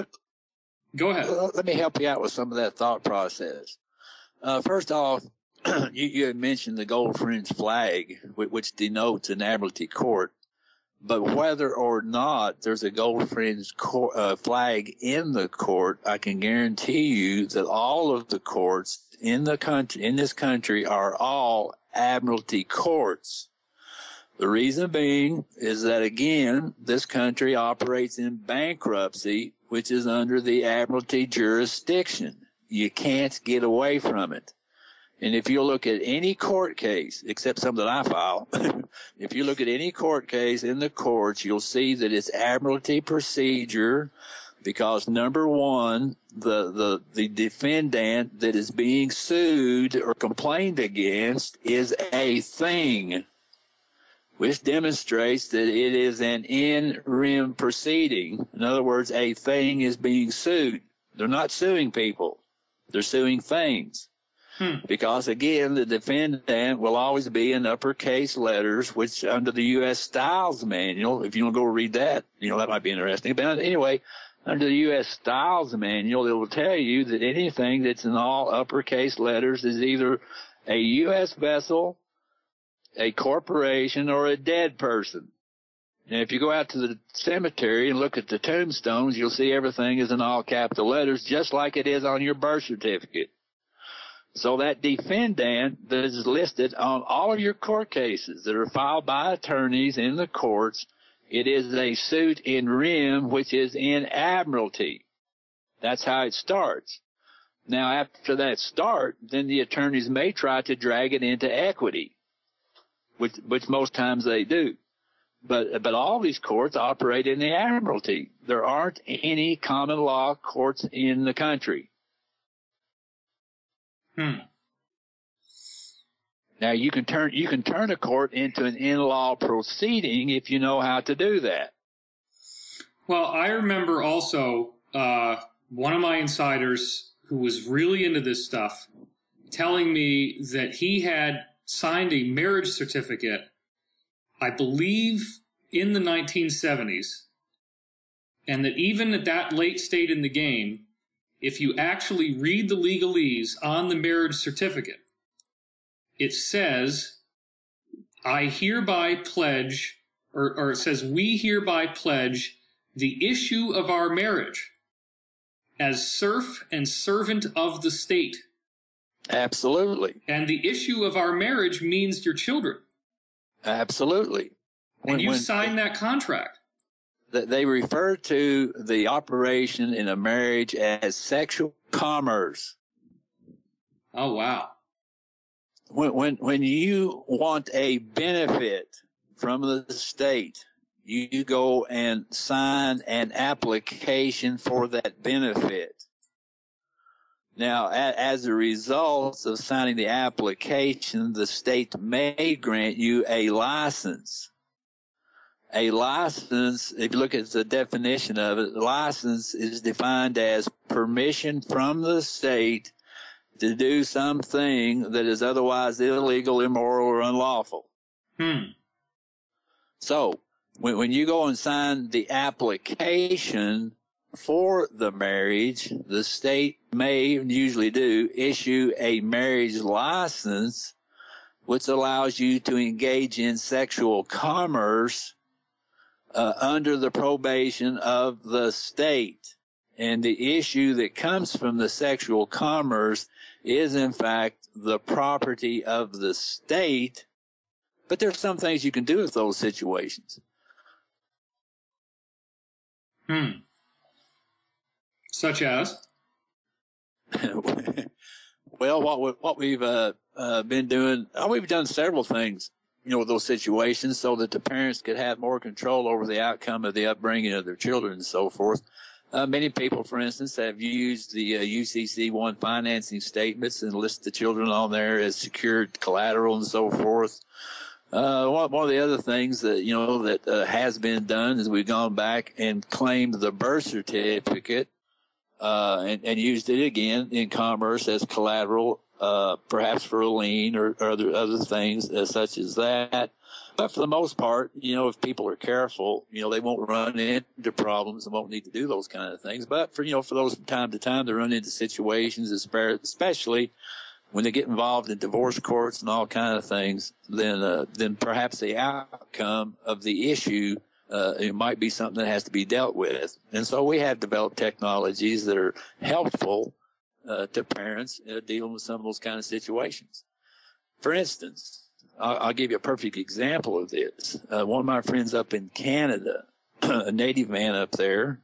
go ahead. Let me help you out with some of that thought process. First off, you had mentioned the gold fringe flag, which denotes an Admiralty court. But whether or not there's a gold fringe flag in the court, I can guarantee you that all of the courts in this country are all Admiralty courts. The reason being is that, again, this country operates in bankruptcy, which is under the Admiralty jurisdiction. You can't get away from it. And if you look at any court case, except some that I file, if you look at any court case in the courts, you'll see that it's Admiralty procedure, because number one, the defendant that is being sued or complained against is a thing, which demonstrates that it is an in rem proceeding. In other words, a thing is being sued. They're not suing people. They're suing things. Because, again, the defendant will always be in uppercase letters, which under the U.S. Styles Manual, if you want to go read that, that might be interesting. But anyway, under the U.S. Styles Manual, it will tell you that anything that's in all uppercase letters is either a U.S. vessel, a corporation, or a dead person. And if you go out to the cemetery and look at the tombstones, you'll see everything is in all capital letters, just like it is on your birth certificate. So that defendant that is listed on all of your court cases that are filed by attorneys in the courts, it is a suit in rem, which is in Admiralty. That's how it starts. Now, after that start, then the attorneys may try to drag it into equity, which most times they do. But all these courts operate in the Admiralty. There aren't any common law courts in the country. Now you can turn a court into an in-law proceeding if you know how to do that. Well, I remember also one of my insiders who was really into this stuff telling me that he had signed a marriage certificate, I believe, in the 1970s, and that even at that late state in the game, if you actually read the legalese on the marriage certificate, it says, I hereby pledge, or it says, we hereby pledge the issue of our marriage as serf and servant of the state. Absolutely. And the issue of our marriage means your children. Absolutely. And you signed that contract. They refer to the operation in a marriage as sexual commerce. Oh, wow. When you want a benefit from the state, you go and sign an application for that benefit. Now, as a result of signing the application, the state may grant you a license. A license, if you look at the definition of it, license is defined as permission from the state to do something that is otherwise illegal, immoral, or unlawful. So, when you go and sign the application for the marriage, the state may, and usually do, issue a marriage license, which allows you to engage in sexual commerce under the probation of the state. And the issue that comes from the sexual commerce is, in fact, the property of the state. But there's some things you can do with those situations. Such as? Well, what we've been doing, we've done several things, with those situations so that the parents could have more control over the outcome of the upbringing of their children and so forth. Many people, for instance, have used the UCC-1 financing statements and list the children on there as secured collateral and so forth. One of the other things that, that has been done is we've gone back and claimed the birth certificate and used it again in commerce as collateral, perhaps for a lien or other things such as that. But for the most part, if people are careful, they won't run into problems and won't need to do those kind of things. But for those from time to time, they run into situations, especially when they get involved in divorce courts and all kind of things, then perhaps the outcome of the issue, it might be something that has to be dealt with. And so we have developed technologies that are helpful to parents dealing with some of those kind of situations. For instance, I'll give you a perfect example of this. One of my friends up in Canada, a native man up there,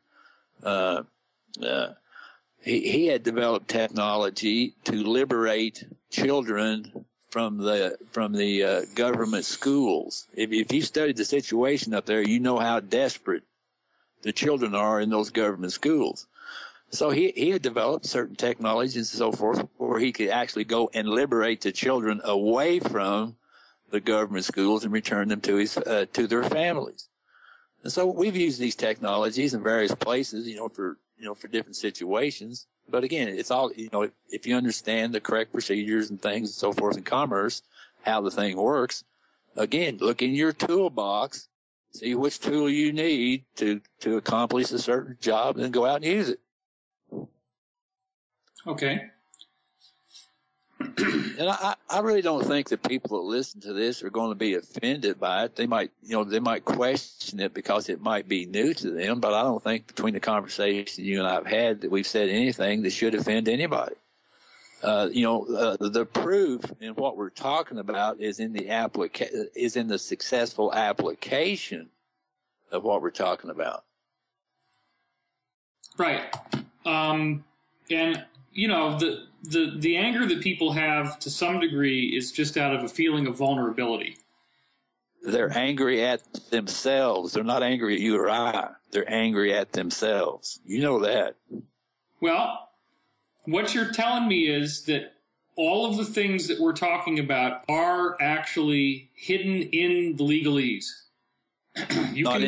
he had developed technology to liberate children from the government schools. If you studied the situation up there, you know how desperate the children are in those government schools. So he had developed certain technologies and so forth where he could actually go and liberate the children away from the government schools and return them to their families. And so we've used these technologies in various places, for different situations. But again, it's all, if you understand the correct procedures and things and so forth in commerce, how the thing works, again, look in your toolbox, see which tool you need to accomplish a certain job, and go out and use it. Okay. And I really don't think that people that listen to this are going to be offended by it. They might question it because it might be new to them, but I don't think between the conversation you and I have had that we've said anything that should offend anybody. The proof in what we're talking about is in the successful application of what we're talking about. Right. And the anger that people have to some degree is just out of a feeling of vulnerability. They're angry at themselves. They're not angry at you or I. They're angry at themselves. You know that. Well, what you're telling me is that all of the things that we're talking about are actually hidden in the legalese. Not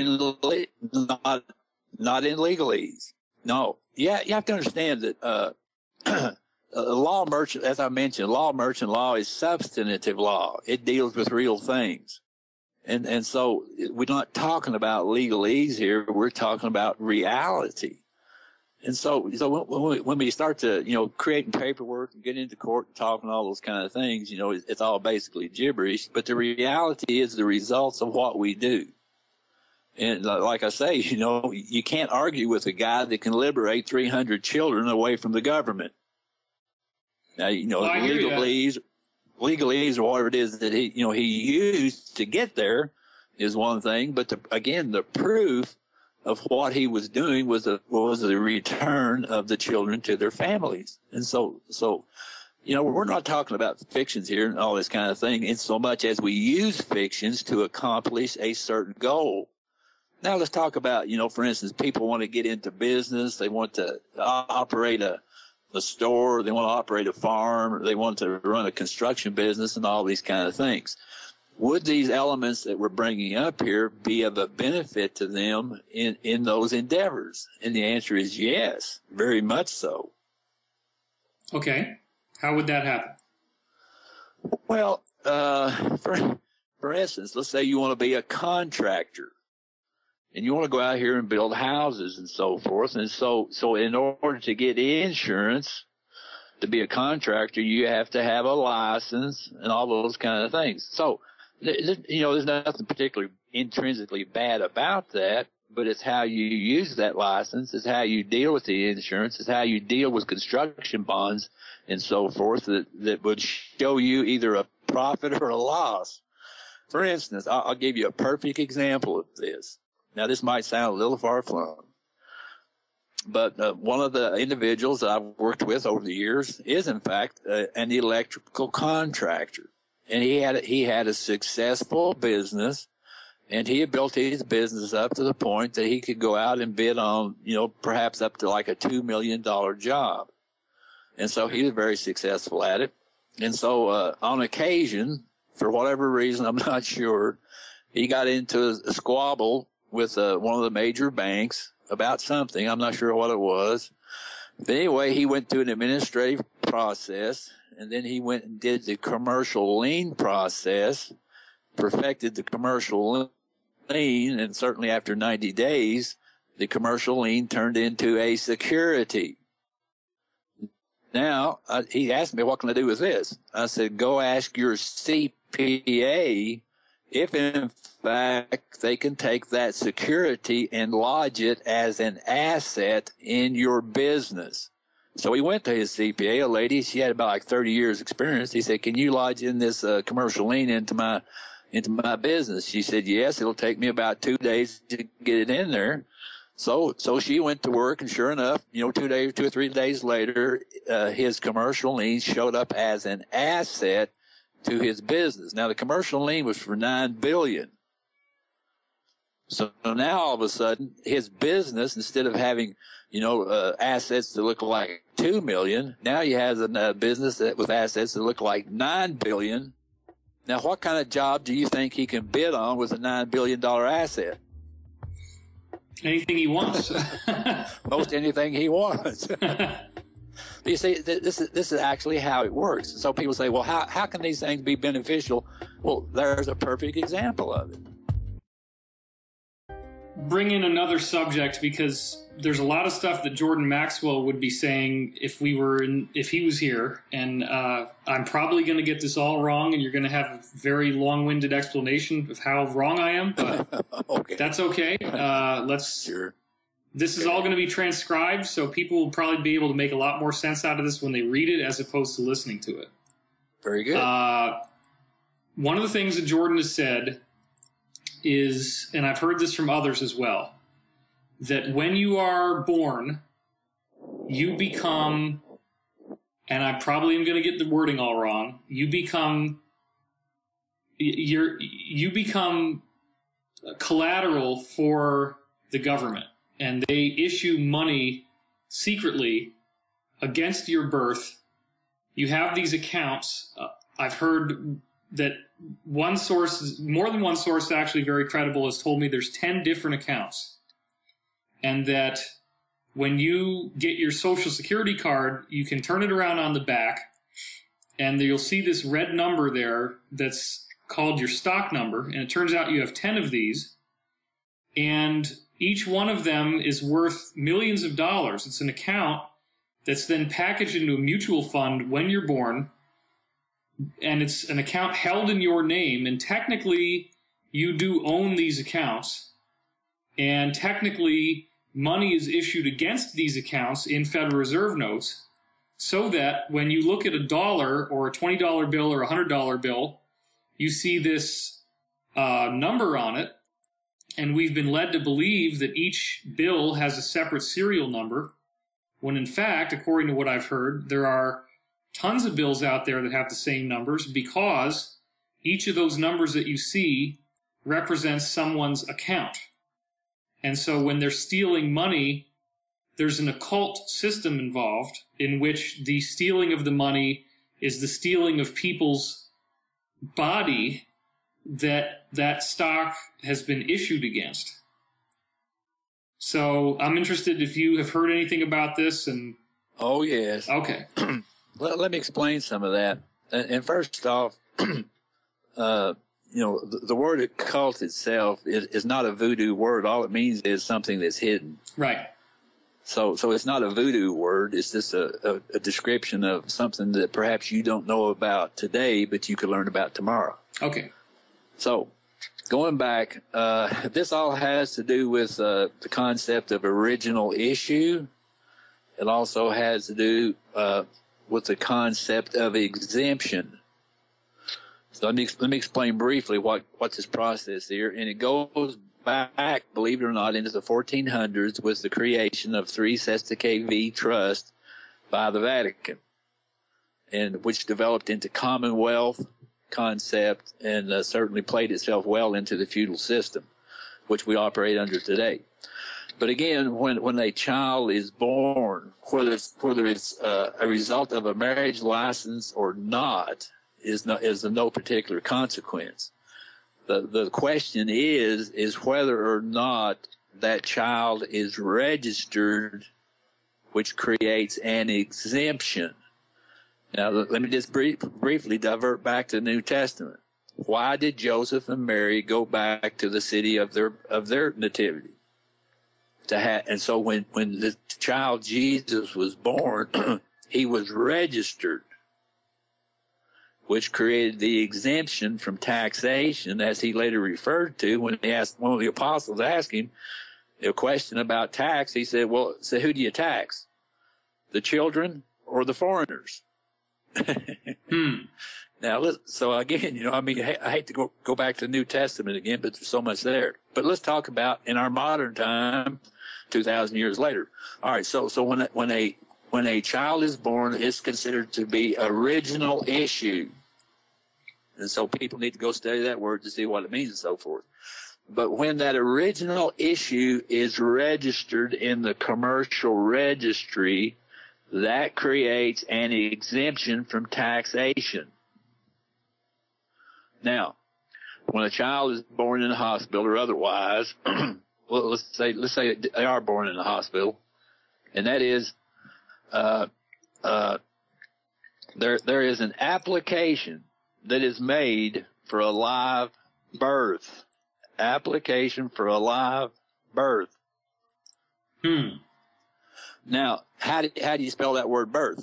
in legalese. No. Yeah, you have to understand that law merchant, as I mentioned, law merchant law is substantive law. It deals with real things. And so we're not talking about legalese here. We're talking about reality. And so when we start to, creating paperwork and getting into court and talking all those kind of things, it's all basically gibberish. But the reality is the results of what we do. And like I say, you can't argue with a guy that can liberate 300 children away from the government. Now, legalese or whatever it is that he used to get there is one thing. But again, the proof of what he was doing was the return of the children to their families. And so, we're not talking about fictions here and all this kind of thing in so much as we use fictions to accomplish a certain goal. Now let's talk about, for instance, people want to get into business. They want to operate a store. They want to operate a farm. They want to run a construction business and all these kind of things. Would these elements that we're bringing up here be of a benefit to them in those endeavors? And the answer is yes, very much so. Okay. How would that happen? Well, for instance, let's say you want to be a contractor and you want to go out here and build houses and so forth. And so in order to get insurance to be a contractor, you have to have a license and all those kind of things. So, there's nothing particularly intrinsically bad about that, but it's how you use that license, it's how you deal with the insurance, it's how you deal with construction bonds and so forth that would show you either a profit or a loss. For instance, I'll give you a perfect example of this. Now, this might sound a little far-flung, but one of the individuals that I've worked with over the years is, in fact, an electrical contractor. And he had a successful business, and he had built his business up to the point that he could go out and bid on, perhaps up to like a $2 million job. And so he was very successful at it. And so on occasion, for whatever reason, I'm not sure, he got into a squabble with one of the major banks about something. I'm not sure what it was. But anyway, he went through an administrative process, and then he went and did the commercial lien process, perfected the commercial lien, and certainly after 90 days, the commercial lien turned into a security. Now, he asked me, what can I do with this? I said, go ask your CPA if, in fact, they can take that security and lodge it as an asset in your business. So he went to his CPA, a lady, she had about like 30 years experience. He said, can you lodge in this commercial lien into my business? She said, yes, it'll take me about 2 days to get it in there. So she went to work, and sure enough, 2 or 3 days later, his commercial lien showed up as an asset to his business. Now, the commercial lien was for $9 billion. So now all of a sudden, his business, instead of having, assets that look like $2 million, now he has a business with assets that look like $9 billion. Now, what kind of job do you think he can bid on with a $9 billion asset? Anything he wants. Most anything he wants. You see, this is actually how it works. So people say, well, how can these things be beneficial? Well, there's a perfect example of it. Bring in another subject, because there's a lot of stuff that Jordan Maxwell would be saying if he was here, and I'm probably going to get this all wrong, and you're going to have a very long-winded explanation of how wrong I am, but okay. That's okay. Sure. This is all going to be transcribed, so people will probably be able to make a lot more sense out of this when they read it as opposed to listening to it. Very good. One of the things that Jordan has said is, and I've heard this from others as well, that when you are born, you become, and I probably am going to get the wording all wrong, you become collateral for the government, and they issue money secretly against your birth. You have these accounts. I've heard that one source, more than one source actually very credible, has told me there's 10 different accounts. And that when you get your Social Security card, you can turn it around on the back, and you'll see this red number there that's called your stock number. And it turns out you have 10 of these, and each one of them is worth millions of dollars. It's an account that's then packaged into a mutual fund when you're born, and it's an account held in your name, and technically you do own these accounts, and technically money is issued against these accounts in Federal Reserve notes, so that when you look at $1 or a $20 bill or a $100 bill, you see this number on it, And we've been led to believe that each bill has a separate serial number, when in fact, according to what I've heard, there are tons of bills out there that have the same numbers, because each of those numbers that you see represents someone's account. And so when they're stealing money, there's an occult system involved in which the stealing of the money is the stealing of people's body that stock has been issued against. So I'm interested if you have heard anything about this. And oh, yes. Okay. Let me explain some of that. And first off, the word occult itself is not a voodoo word. All it means is something that's hidden. Right. So it's not a voodoo word. It's just a description of something that perhaps you don't know about today, but you could learn about tomorrow. Okay. So going back, this all has to do with the concept of original issue. It also has to do with the concept of exemption. So let me explain briefly what's this process here. And it goes back, believe it or not, into the 1400s with the creation of 3 Sestake V Trust by the Vatican, and which developed into Commonwealth concept and certainly played itself well into the feudal system, which we operate under today. But again, when a child is born, whether it's a result of a marriage license or not, is of no particular consequence. The question is whether or not that child is registered, which creates an exemption. Now, let me just briefly divert back to the New Testament. Why did Joseph and Mary go back to the city of their nativity? And so when the child Jesus was born, he was registered, which created the exemption from taxation, as he later referred to when he asked one of the apostles asked him a question about tax. He said, "Well, so who do you tax? The children or the foreigners?" Now, so again, I hate to go back to the New Testament again, but there's so much there. But let's talk about in our modern time, 2,000 years later. All right, so when a child is born, it's considered to be original issue. And so people need to go study that word to see what it means and so forth. But when that original issue is registered in the commercial registry, that creates an exemption from taxation. Now, when a child is born in a hospital or otherwise, well, let's say they are born in a hospital, and that is, there is an application that is made for a live birth. Application for a live birth. Now, how do you spell that word birth?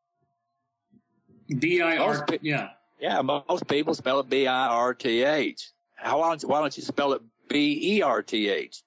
B-I-R, yeah. Yeah, most people spell it B-I-R-T-H. Why don't you spell it B-E-R-T-H?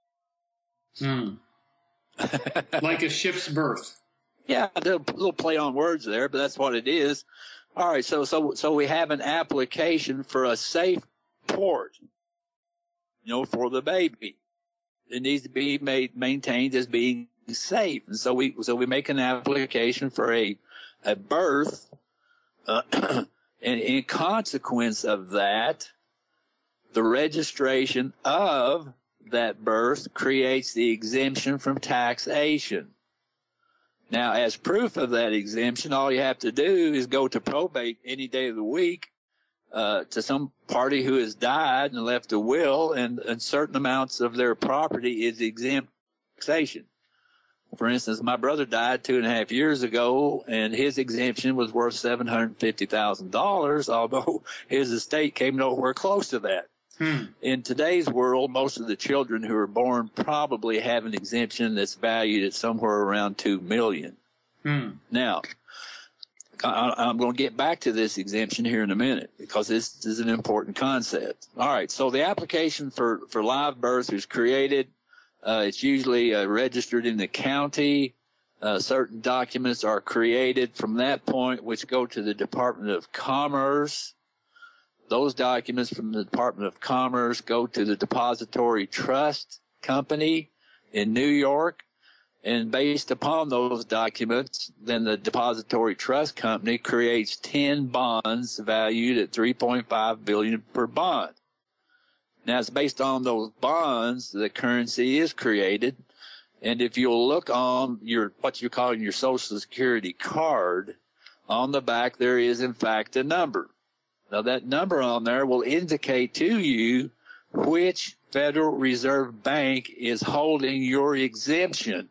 Like a ship's birth. Yeah, a little play on words there, but that's what it is. All right, so we have an application for a safe port, for the baby. It needs to be maintained as being safe, and so we make an application for a birth, and in consequence of that, the registration of that birth creates the exemption from taxation. Now, as proof of that exemption, all you have to do is go to probate any day of the week to some party who has died and left a will, and certain amounts of their property is exempt taxation. For instance, my brother died 2.5 years ago, and his exemption was worth $750,000, although his estate came nowhere close to that. In today's world, most of the children who are born probably have an exemption that's valued at somewhere around $2 million. Now, I'm going to get back to this exemption here in a minute because this is an important concept. All right, so the application for live birth is created. It's usually registered in the county. Certain documents are created from that point, which go to the Department of Commerce. Those documents from the Department of Commerce go to the Depository Trust Company in New York. And based upon those documents, then the Depository Trust Company creates 10 bonds valued at $3.5 billion per bond. Now, it's based on those bonds the currency is created. And if you'll look on what you call your Social Security card, on the back there is, in fact, a number. Now, that number on there will indicate to you which Federal Reserve Bank is holding your exemption.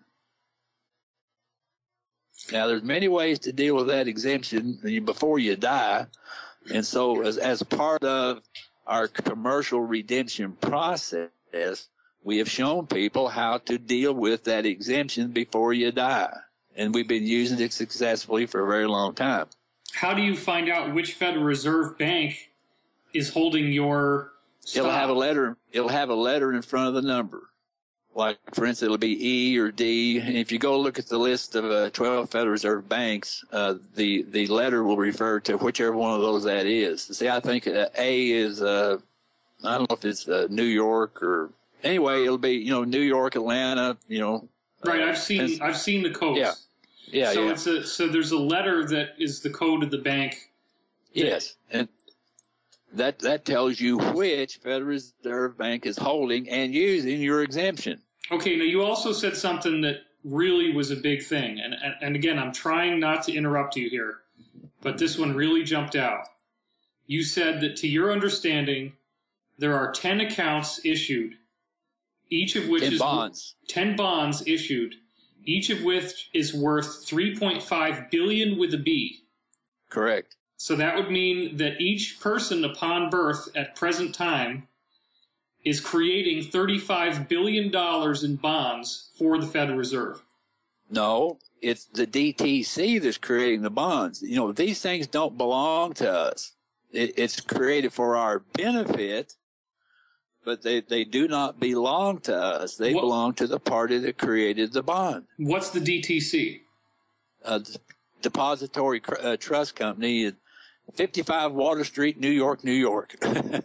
Now, there's many ways to deal with that exemption before you die. And so as part of our commercial redemption process, we have shown people how to deal with that exemption before you die. And we've been using it successfully for a very long time. How do you find out which Federal Reserve Bank is holding your stock? It'll have a letter in front of the number. Like, for instance, it'll be E or D. And if you go look at the list of 12 Federal Reserve banks, the letter will refer to whichever one of those that is. See, I think A is, I don't know if it's New York or, anyway, it'll be, New York, Atlanta, Right, I've seen the codes. Yeah, so there's a letter that is the code of the bank. Yes, and that tells you which Federal Reserve Bank is holding and using your exemption. Okay, now you also said something that really was a big thing, and again, I'm trying not to interrupt you here, but this one really jumped out. You said that, to your understanding, there are 10 accounts issued, each of which 10 bonds issued, each of which is worth $3.5 billion with a B. Correct. So that would mean that each person upon birth at present time is creating $35 billion in bonds for the Federal Reserve. No, it's the DTC that's creating the bonds. These things don't belong to us. It's created for our benefit, but they do not belong to us. They belong to the party that created the bond. What's the DTC? Depository Trust Company, 55 Water Street, New York, New York.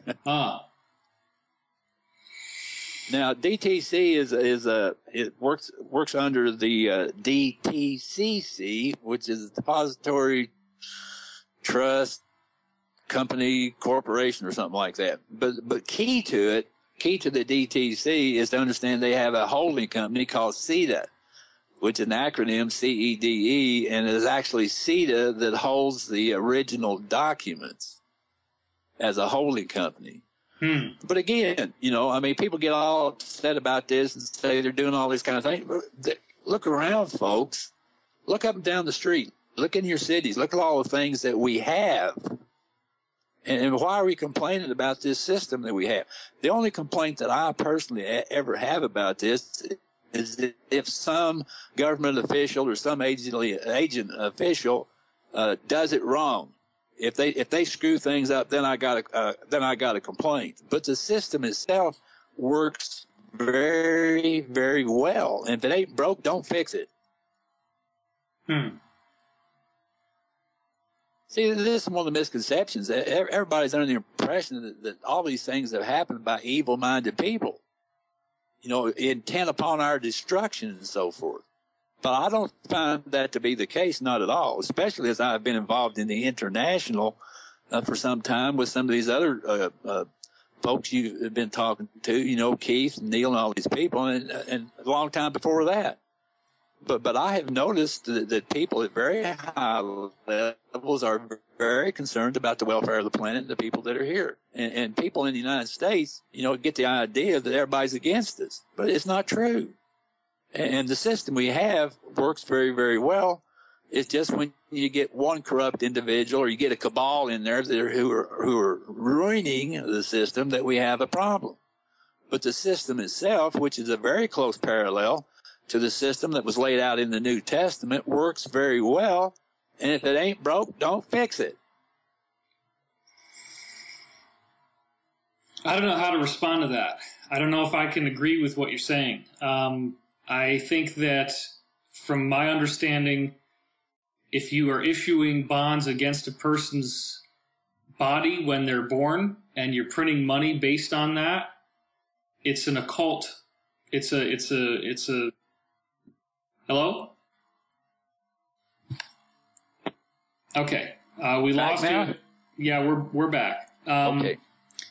Now, DTC it works under the DTCC, which is the Depository Trust Company Corporation or something like that. But key to the DTC is to understand they have a holding company called CETA, which is an acronym, CEDE, and it is actually CETA that holds the original documents as a holding company. But again, people get all upset about this and say they're doing all these kind of things. But look around, folks. Look up and down the street. Look in your cities. Look at all the things that we have. And why are we complaining about this system that we have? The only complaint that I personally ever have about this is that if some government official or some agent official does it wrong, if they screw things up, then I got a complaint. But the system itself works very, very well. And if it ain't broke, don't fix it. See, this is one of the misconceptions. Everybody's under the impression that all these things have happened by evil-minded people, intent upon our destruction and so forth. But I don't find that to be the case, not at all, especially as I've been involved in the international for some time with some of these other folks you've been talking to, Keith, Neil, and all these people, and a long time before that. But I have noticed that people at very high levels are very concerned about the welfare of the planet and the people that are here. And people in the United States, get the idea that everybody's against us. But it's not true. And the system we have works very, very well. It's just when you get one corrupt individual or you get a cabal in there who are ruining the system that we have a problem. But the system itself, which is a very close parallel to the system that was laid out in the New Testament, works very well. And if it ain't broke, don't fix it. I don't know how to respond to that. I don't know if I can agree with what you're saying. I think that, from my understanding, if you are issuing bonds against a person's body when they're born and you're printing money based on that, it's an occult. It's a, hello? Okay. We lost you. Yeah, we're back. Okay.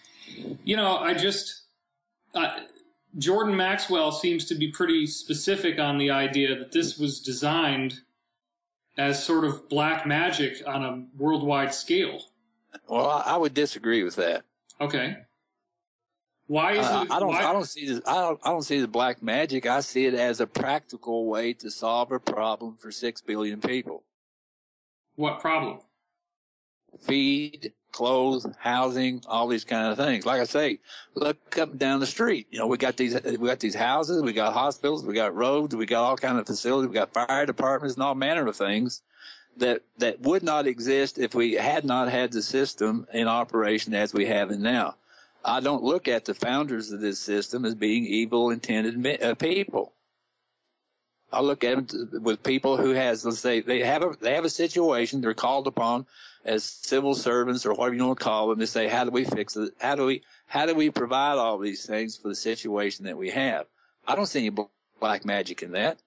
Jordan Maxwell seems to be pretty specific on the idea that this was designed as sort of black magic on a worldwide scale. Well, I would disagree with that. Okay. Why is it? I don't see this. I don't see the black magic. I see it as a practical way to solve a problem for 6 billion people. What problem? Feed, clothes, housing, all these kind of things. Like I say, look up and down the street. We got these houses, we got hospitals, we got roads, we got all kind of facilities, we got fire departments and all manner of things that would not exist if we had not had the system in operation as we have it now. I don't look at the founders of this system as being evil intended people. I look at them with people who has, let's say, they have a situation. They're called upon as civil servants or whatever you want to call them to say, how do we fix it? How do we provide all these things for the situation that we have? I don't see any black magic in that.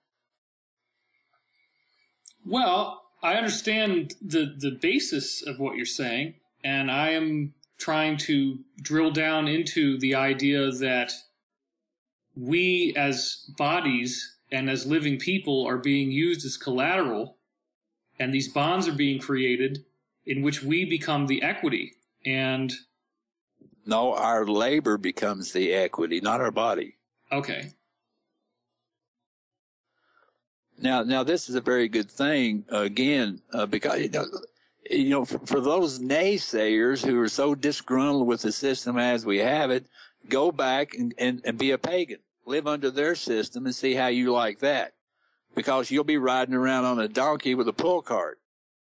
Well, I understand the basis of what you're saying, and I am trying to drill down into the idea that we as bodies and as living people are being used as collateral, and these bonds are being created in which we become the equity. And no, our labor becomes the equity, not our body. Okay. Now this is a very good thing, again, because, for those naysayers who are so disgruntled with the system as we have it, go back and be a pagan. Live under their system and see how you like that. Because you'll be riding around on a donkey with a pull cart.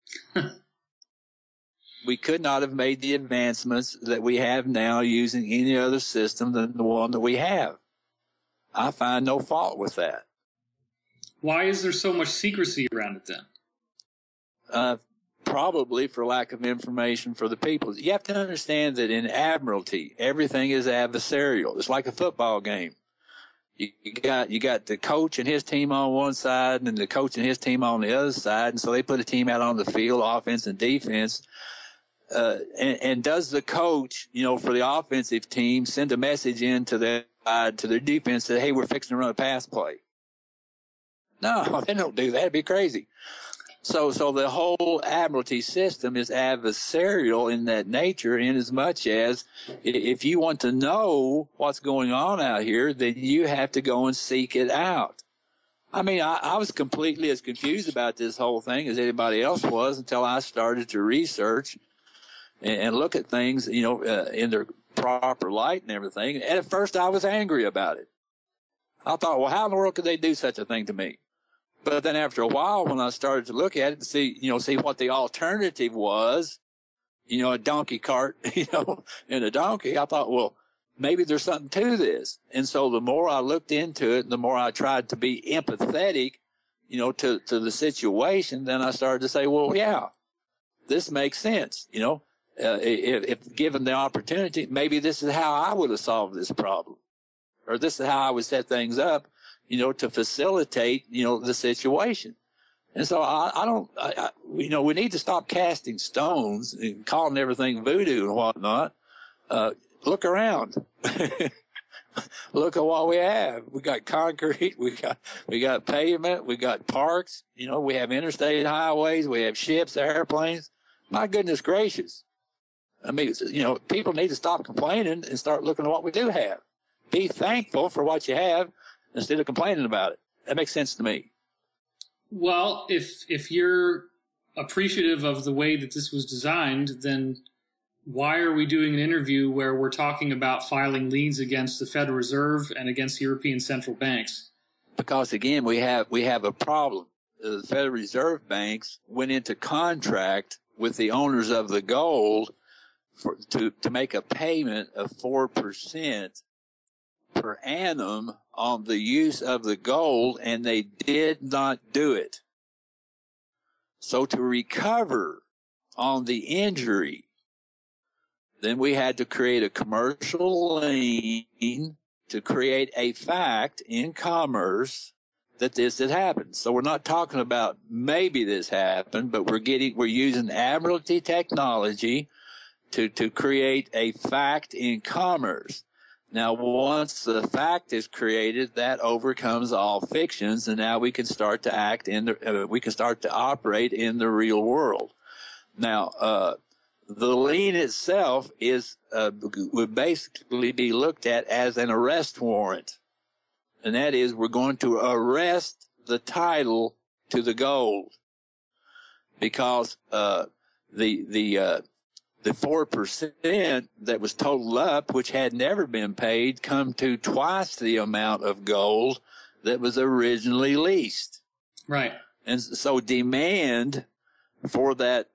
We could not have made the advancements that we have now using any other system than the one that we have. I find no fault with that. Why is there so much secrecy around it then? Probably for lack of information for the people. You have to understand that in Admiralty, everything is adversarial. It's like a football game. You got the coach and his team on one side and the coach and his team on the other side. And so they put a team out on the field, offense and defense. And does the coach, for the offensive team send a message in to their defense that, hey, we're fixing to run a pass play? No, they don't do that. It'd be crazy. So the whole Admiralty system is adversarial in that nature, in as much as if you want to know what's going on out here, then you have to go and seek it out. I mean, I was completely as confused about this whole thing as anybody else was until I started to research and look at things, in their proper light and everything. And at first I was angry about it. I thought, well, how in the world could they do such a thing to me? But then after a while, when I started to look at it and see what the alternative was, a donkey cart, and a donkey, I thought, well, maybe there's something to this. And so the more I looked into it, the more I tried to be empathetic, to the situation, then I started to say, well, yeah, this makes sense. If given the opportunity, maybe this is how I would have solved this problem, or this is how I would set things up, to facilitate, the situation. And so we need to stop casting stones and calling everything voodoo and whatnot. Look around. Look at what we have. We got concrete. We got pavement. We got parks. We have interstate highways. We have ships, airplanes. My goodness gracious. I mean, people need to stop complaining and start looking at what we do have. Be thankful for what you have instead of complaining about it. That makes sense to me. Well, if you're appreciative of the way that this was designed, then why are we doing an interview where we're talking about filing liens against the Federal Reserve and against European central banks? Because again, we have a problem. The Federal Reserve banks went into contract with the owners of the gold to make a payment of 4% per annum on the use of the gold, and they did not do it. So to recover on the injury, then we had to create a commercial lien to create a fact in commerce that this had happened. So we're not talking about maybe this happened, but we're using admiralty technology to create a fact in commerce. Now, once the fact is created, that overcomes all fictions, and now we can start to operate in the real world. Now, the lien itself would basically be looked at as an arrest warrant. And that is, we're going to arrest the title to the gold because the 4% that was totaled up, which had never been paid, come to twice the amount of gold that was originally leased. Right. And so demand for that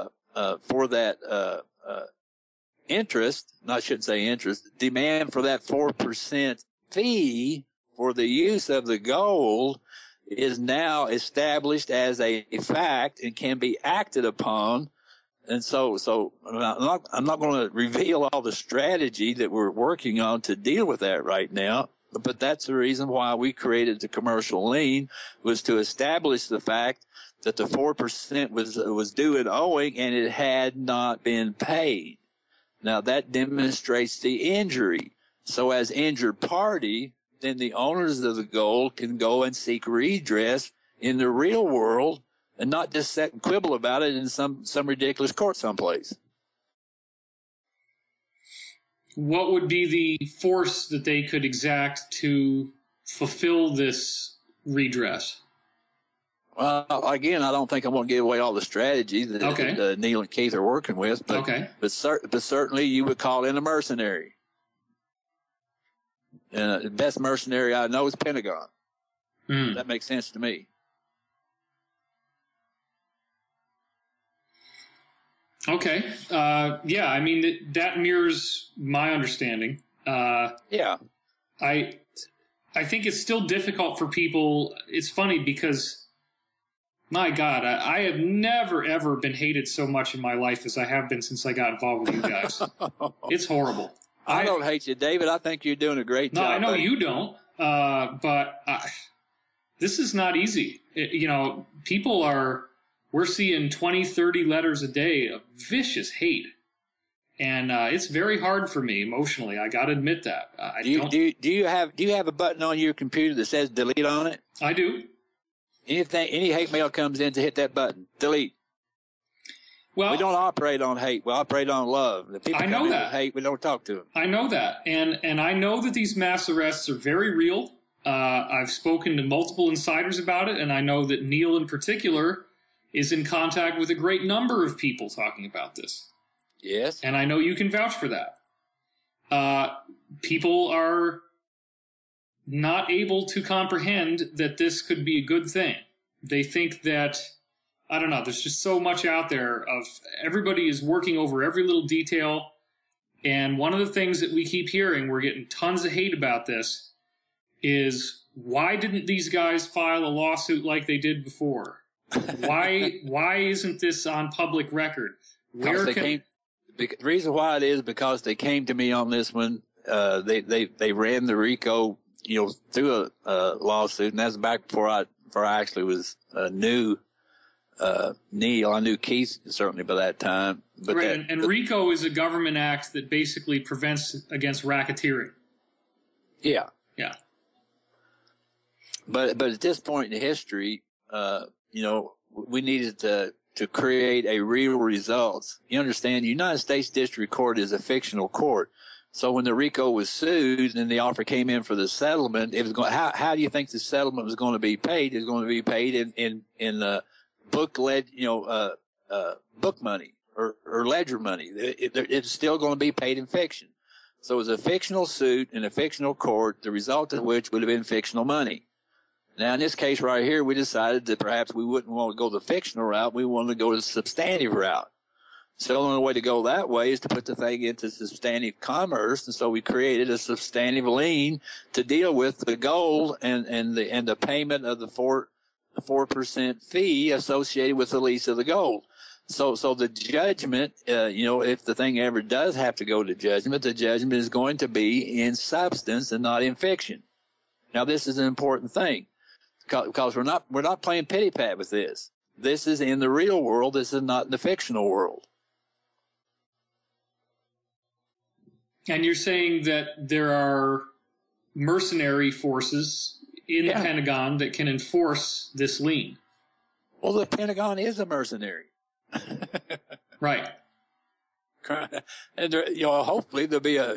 interest, I shouldn't say interest, demand for that 4% fee for the use of the gold is now established as a fact and can be acted upon. And so I'm not going to reveal all the strategy that we're working on to deal with that right now, but that's the reason why we created the commercial lien, was to establish the fact that the 4% was due and owing, and it had not been paid. Now that demonstrates the injury. So as injured party, then the owners of the gold can go and seek redress in the real world and not just sit and quibble about it in some ridiculous court someplace. What would be the force that they could exact to fulfill this redress? Well, again, I don't think I'm going to give away all the strategies that Neil and Keith are working with, but certainly you would call in a mercenary. The best mercenary I know is Pentagon. That makes sense to me. Okay. Yeah, I mean, that mirrors my understanding. Yeah. I think it's still difficult for people. It's funny because, my God, I have never, ever been hated so much in my life as I have been since I got involved with you guys. It's horrible. I don't hate you, David. I think you're doing a great job. No, I know buddy. you don't. But this is not easy. We're seeing 20, 30 letters a day of vicious hate. And it's very hard for me emotionally. I got to admit that. Do you have a button on your computer that says delete on it? I do. Any hate mail comes in, to hit that button, delete. Well, we don't operate on hate. We operate on love. The people I know that. Hate, we don't talk to them. I know that. And I know that these mass arrests are very real. I've spoken to multiple insiders about it, and I know that Neil in particular is in contact with a great number of people talking about this. Yes. And I know you can vouch for that. People are not able to comprehend that this could be a good thing. They think that, I don't know, there's just so much out there of everybody is working over every little detail. And one of the things that we keep hearing, we're getting tons of hate about this, is why didn't these guys file a lawsuit like they did before? Why isn't this on public record? The reason why it is because they came to me on this one. They ran the RICO, through a lawsuit, and that's back before I actually was knew Neil. I knew Keith certainly by that time. But right, and RICO is a government act that basically prevents against racketeering. Yeah. Yeah. But at this point in history, we needed to create a real result. You understand, the United States District Court is a fictional court. So when the RICO was sued and the offer came in for the settlement, it was going. How do you think the settlement was going to be paid? It was going to be paid in book money or ledger money. It's still going to be paid in fiction. So it was a fictional suit in a fictional court, the result of which would have been fictional money. Now, in this case right here, we decided that perhaps we wouldn't want to go the fictional route. We wanted to go the substantive route. So the only way to go that way is to put the thing into substantive commerce. And so we created a substantive lien to deal with the gold and the payment of the 4% fee associated with the lease of the gold. So the judgment, if the thing ever does have to go to judgment, the judgment is going to be in substance and not in fiction. Now, this is an important thing because we're not playing pity pat with this. This is in the real world. This is not in the fictional world. And you're saying that there are mercenary forces in the Pentagon that can enforce this lien. Well, the Pentagon is a mercenary. Right. And hopefully there'll be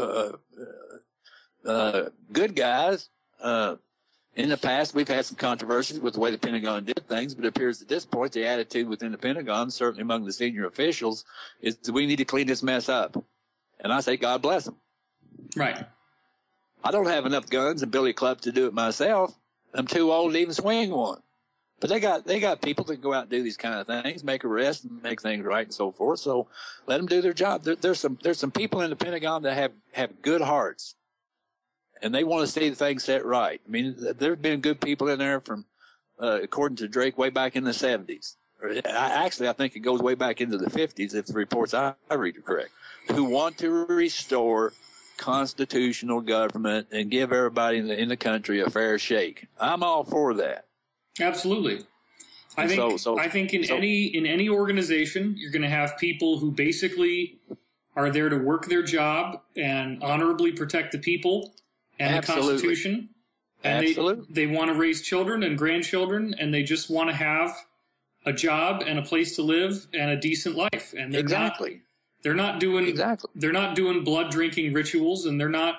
good guys. In the past, we've had some controversies with the way the Pentagon did things, but it appears at this point the attitude within the Pentagon, certainly among the senior officials, is that we need to clean this mess up. And I say, God bless them. Right. I don't have enough guns and billy clubs to do it myself. I'm too old to even swing one. But they got people that go out and do these kind of things, make arrests and make things right and so forth. So let them do their job. There's some people in the Pentagon that have good hearts, and they want to see the things set right. I mean, there've been good people in there from, according to Drake, way back in the 70s. Actually, I think it goes way back into the 50s if the reports I read are correct, who want to restore constitutional government and give everybody in the country a fair shake. I'm all for that. Absolutely. I think in any organization, you're going to have people who basically are there to work their job and honorably protect the people and the Constitution. And they want to raise children and grandchildren, and they just want to have a job and a place to live and a decent life. And they're not doing blood drinking rituals, and they're not,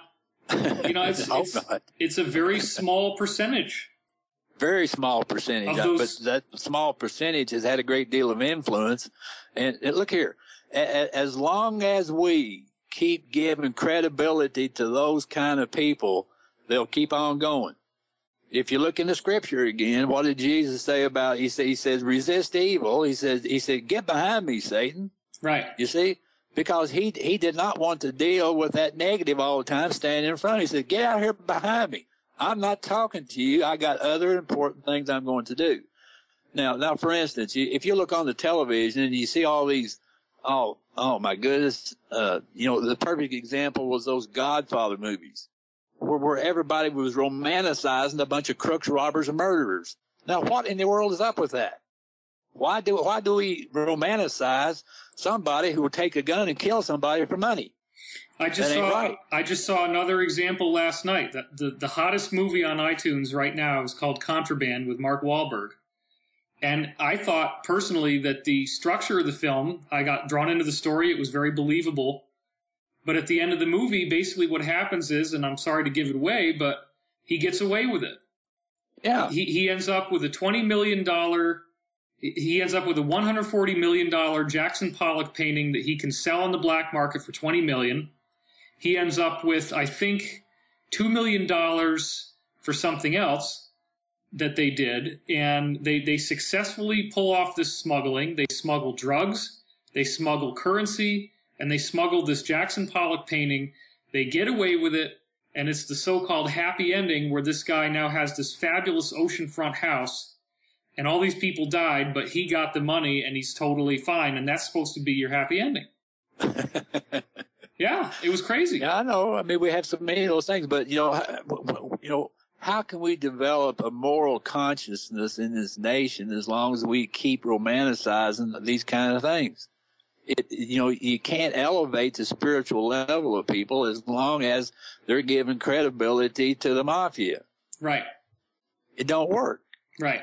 it's a very small percentage. Very small percentage, but that small percentage has had a great deal of influence. And look here, as long as we keep giving credibility to those kind of people, they'll keep on going. If you look in the scripture again, what did Jesus say about, he says, resist evil. He said, get behind me, Satan. Right. You see? Because he did not want to deal with that negative all the time standing in front. He said, get out here behind me. I'm not talking to you. I got other important things I'm going to do. Now, for instance, if you look on the television and you see all these, oh my goodness, the perfect example was those Godfather movies where everybody was romanticizing a bunch of crooks, robbers, and murderers. Now, what in the world is up with that? Why do we romanticize somebody who would take a gun and kill somebody for money? I just saw another example last night. The hottest movie on iTunes right now is called Contraband with Mark Wahlberg. And I thought personally that the structure of the film, I got drawn into the story. It was very believable. But at the end of the movie, basically what happens is, and I'm sorry to give it away, but he gets away with it. Yeah. He ends up with a $20 million, he ends up with a $140 million Jackson Pollock painting that he can sell on the black market for $20 million. He ends up with, I think, $2 million for something else that they did. And they successfully pull off this smuggling. They smuggle drugs, they smuggle currency, and they smuggle this Jackson Pollock painting. They get away with it, and it's the so-called happy ending where this guy now has this fabulous oceanfront house, and all these people died, but he got the money, and he's totally fine, and that's supposed to be your happy ending. Yeah, it was crazy. Yeah, I know. I mean, we have so many of those things, but how can we develop a moral consciousness in this nation as long as we keep romanticizing these kind of things? You can't elevate the spiritual level of people as long as they're giving credibility to the mafia. Right. It don't work. Right.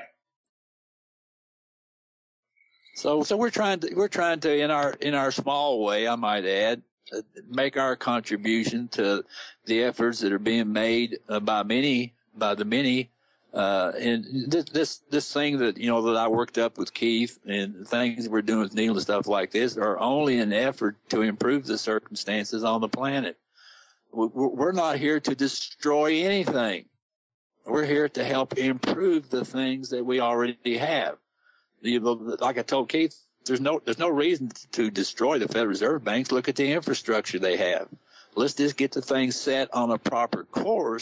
So we're trying to in our small way, I might add, make our contribution to the efforts that are being made by the many. And this thing that, that I worked up with Keith and things we're doing with Neil and stuff like this are only an effort to improve the circumstances on the planet. We're not here to destroy anything. We're here to help improve the things that we already have. Like I told Keith, there's no reason to destroy the Federal Reserve banks. Look at the infrastructure they have. Let's just get the things set on a proper course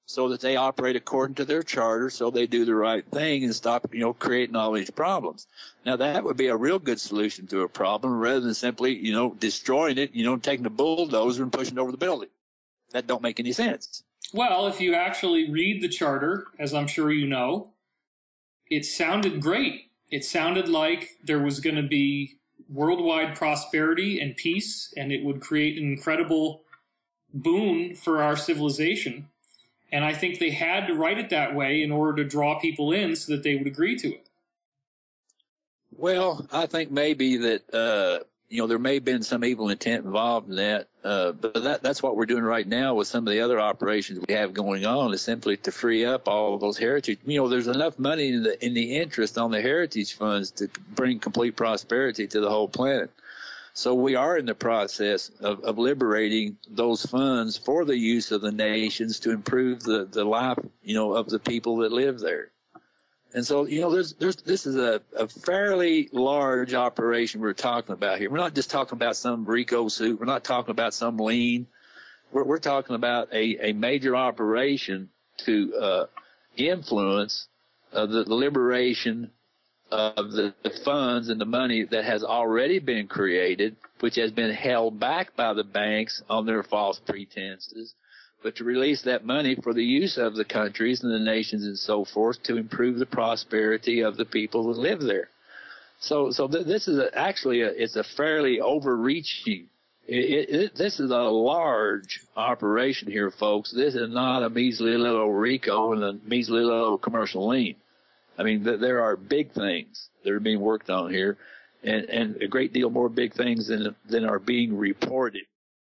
so that they operate according to their charter, so they do the right thing and stop, creating all these problems. Now, that would be a real good solution to a problem rather than simply, destroying it, taking the bulldozer and pushing it over the building. That don't make any sense. Well, if you actually read the charter, as I'm sure you know, it sounded great. It sounded like there was going to be worldwide prosperity and peace, and it would create an incredible boon for our civilization. And I think they had to write it that way in order to draw people in so that they would agree to it. Well, I think maybe that, there may have been some evil intent involved in that. But that's what we're doing right now with some of the other operations we have going on, is simply to free up all of those heritage. There's enough money in the interest on the heritage funds to bring complete prosperity to the whole planet. So we are in the process of liberating those funds for the use of the nations to improve the life, of the people that live there. And so, this is a fairly large operation we're talking about here. We're not just talking about some RICO suit. We're not talking about some lien. We're talking about a major operation to influence the liberation of the funds and the money that has already been created, which has been held back by the banks on their false pretenses, but to release that money for the use of the countries and the nations and so forth to improve the prosperity of the people that live there. So this is it's a fairly overreaching. This is a large operation here, folks. This is not a measly little RICO and a measly little commercial lien. I mean, there are big things that are being worked on here, and a great deal more big things than are being reported.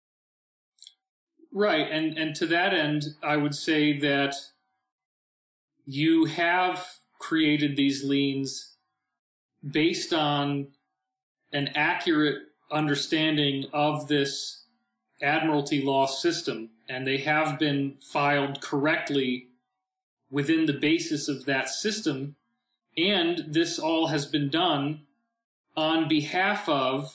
Right, and to that end, I would say that you have created these liens based on an accurate understanding of this admiralty law system, and they have been filed correctly within the basis of that system, and this all has been done on behalf of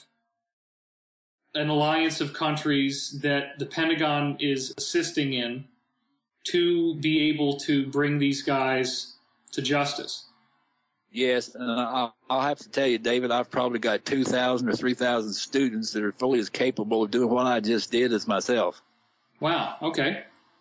an alliance of countries that the Pentagon is assisting in to be able to bring these guys to justice. Yes, and I'll have to tell you, David, I've probably got 2,000 or 3,000 students that are fully as capable of doing what I just did as myself. Wow, okay.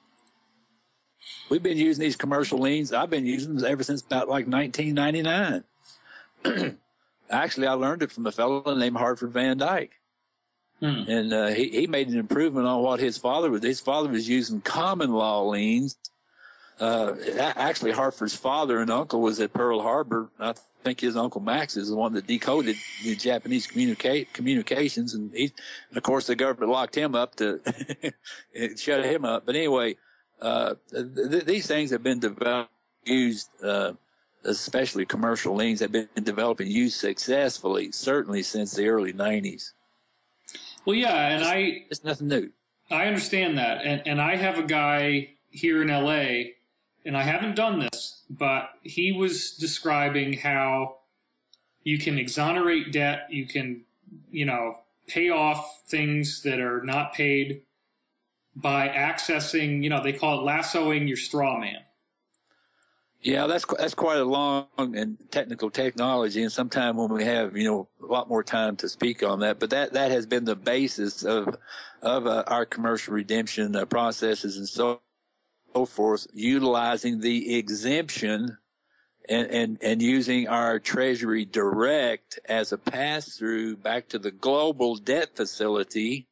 We've been using these commercial liens. I've been using them ever since about like 1999. Actually, I learned it from a fellow named Hartford Van Dyke. And he made an improvement on what his father was. His father was using common law liens. Actually, Hartford's father and uncle was at Pearl Harbor. I think his Uncle Max is the one that decoded the Japanese communications. And of course, the government locked him up to shut him up. But anyway, these things have been developed, used, especially commercial liens, have been developed and used successfully, certainly since the early 90s. Well, yeah, and it's nothing new. I understand that, and I have a guy here in L.A., and I haven't done this, but he was describing how you can exonerate debt, you can, pay off things that are not paid by accessing, they call it lassoing your straw man. Yeah, that's quite a long and technical technology, and sometime when we have a lot more time to speak on that. But that has been the basis of our commercial redemption processes and so forth, utilizing the exemption and using our Treasury Direct as a pass through back to the global debt facility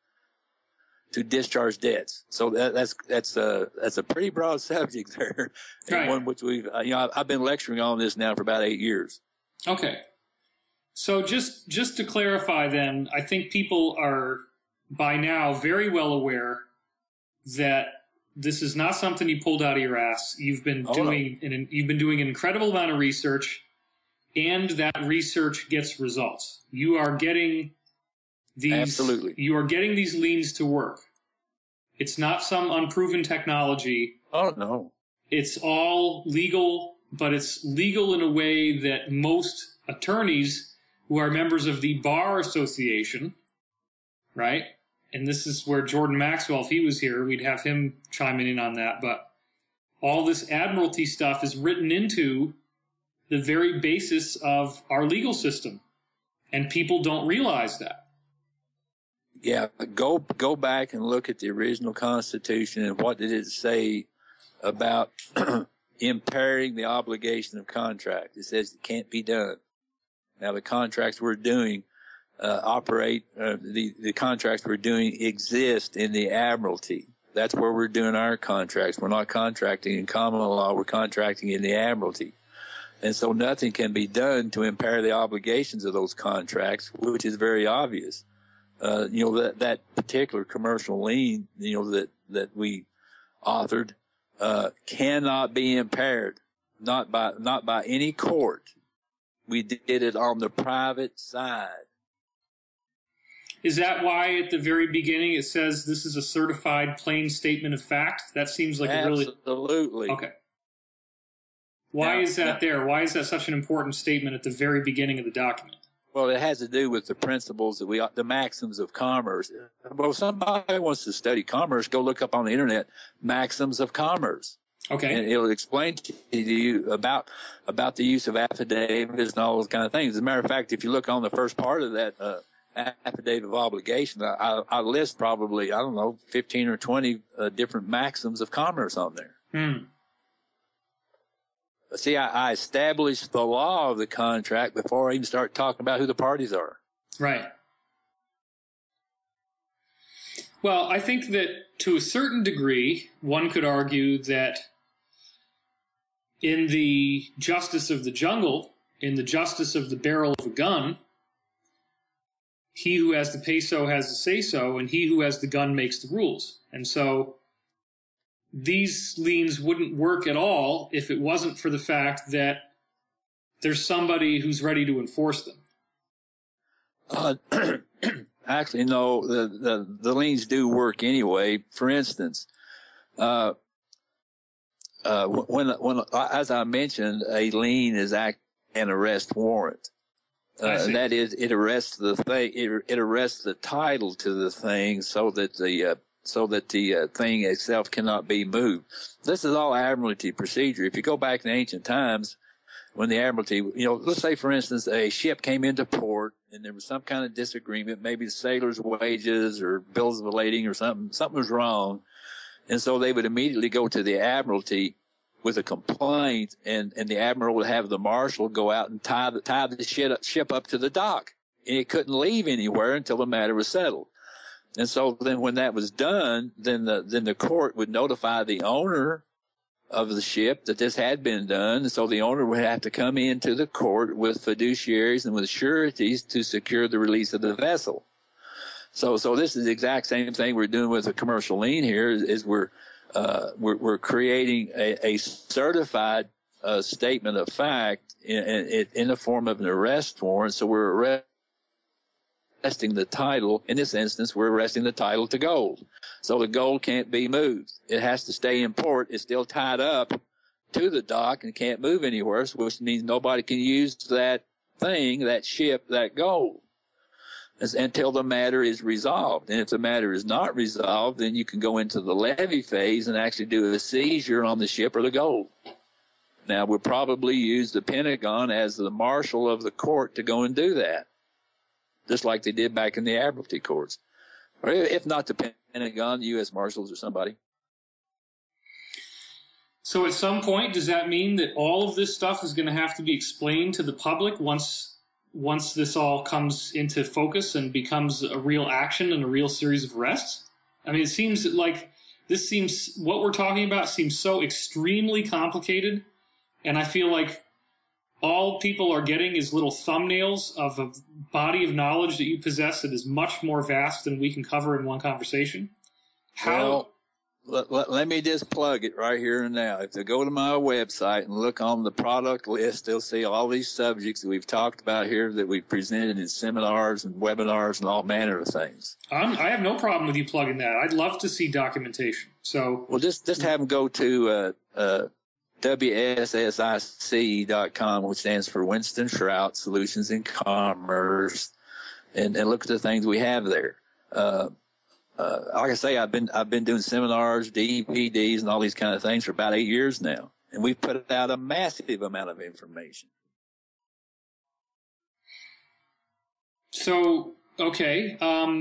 to discharge debts. So that's a pretty broad subject there, right. And one which I've been lecturing on this now for about 8 years. Okay, so just to clarify, then, I think people are by now very well aware that this is not something you pulled out of your ass. You've been doing an incredible amount of research, and that research gets results. You are getting Absolutely. You are getting these liens to work. It's not some unproven technology. Oh, no. It's all legal, but it's legal in a way that most attorneys who are members of the Bar Association, right? And this is where Jordan Maxwell, if he was here, we'd have him chiming in on that. But all this admiralty stuff is written into the very basis of our legal system, and people don't realize that. Yeah, go back and look at the original Constitution and what did it say about impairing the obligation of contract. It says it can't be done. Now the contracts we're doing the contracts we're doing exist in the Admiralty. That's where we're doing our contracts. We're not contracting in common law. We're contracting in the Admiralty. And so nothing can be done to impair the obligations of those contracts, which is very obvious. That particular commercial lien, that we authored, cannot be impaired, not by any court. We did it on the private side. Is that why at the very beginning it says this is a certified plain statement of fact? That seems like Absolutely. Okay. Why is that there? Why is that such an important statement at the very beginning of the document? Well, it has to do with the principles the maxims of commerce. Well, somebody wants to study commerce, go look up on the internet maxims of commerce. Okay. And it'll explain to you about the use of affidavits and all those kind of things. As a matter of fact, if you look on the first part of that affidavit of obligation, I list probably, 15 or 20 different maxims of commerce on there. See, I established the law of the contract before I even start talking about who the parties are. Right. Well, I think that to a certain degree, one could argue that in the justice of the jungle, in the justice of the barrel of a gun, he who has the peso has the say-so, and he who has the gun makes the rules. And so these liens wouldn't work at all if it wasn't for the fact that there's somebody who's ready to enforce them. Actually, no, the liens do work anyway. For instance, when as I mentioned, a lien is an arrest warrant. That is, it arrests the thing. It arrests the title to the thing, so that the thing itself cannot be moved. This is all Admiralty procedure. If you go back in ancient times, when the Admiralty, let's say, for instance, a ship came into port and there was some kind of disagreement, maybe the sailors' wages or bills of lading or something was wrong. And so they would immediately go to the Admiralty with a complaint, and the Admiral would have the marshal go out and tie the ship up to the dock. And it couldn't leave anywhere until the matter was settled. And so then when that was done, then the court would notify the owner of the ship that this had been done. So the owner would have to come into the court with fiduciaries and with sureties to secure the release of the vessel. So this is the exact same thing we're doing with a commercial lien here, is we're creating a certified statement of fact in the form of an arrest warrant. So we're arresting the title. In this instance, we're arresting the title to gold. So the gold can't be moved. It has to stay in port. It's still tied up to the dock and can't move anywhere, which means nobody can use that thing, that ship, that gold, until the matter is resolved. And if the matter is not resolved, then you can go into the levy phase and actually do a seizure on the ship or the gold. Now, we'll probably use the Pentagon as the marshal of the court to go and do that, just like they did back in the Admiralty courts. Or if not the Pentagon, the U.S. Marshals or somebody. So at some point, does that mean that all of this stuff is going to have to be explained to the public once this all comes into focus and becomes a real action and a real series of arrests? I mean, it seems like what we're talking about seems so extremely complicated, and I feel like all people are getting is little thumbnails of a body of knowledge that you possess that is much more vast than we can cover in one conversation. Well, let me just plug it right here and now. If they go to my website and look on the product list, they'll see all these subjects that we've talked about here that we've presented in seminars and webinars and all manner of things. I have no problem with you plugging that. I'd love to see documentation. So, well, just have them go to WSSIC.com, which stands for Winston Shrout Solutions in Commerce, and look at the things we have there. like I say, I've been doing seminars, DVDs, and all these kind of things for about 8 years now, and we've put out a massive amount of information. So, okay,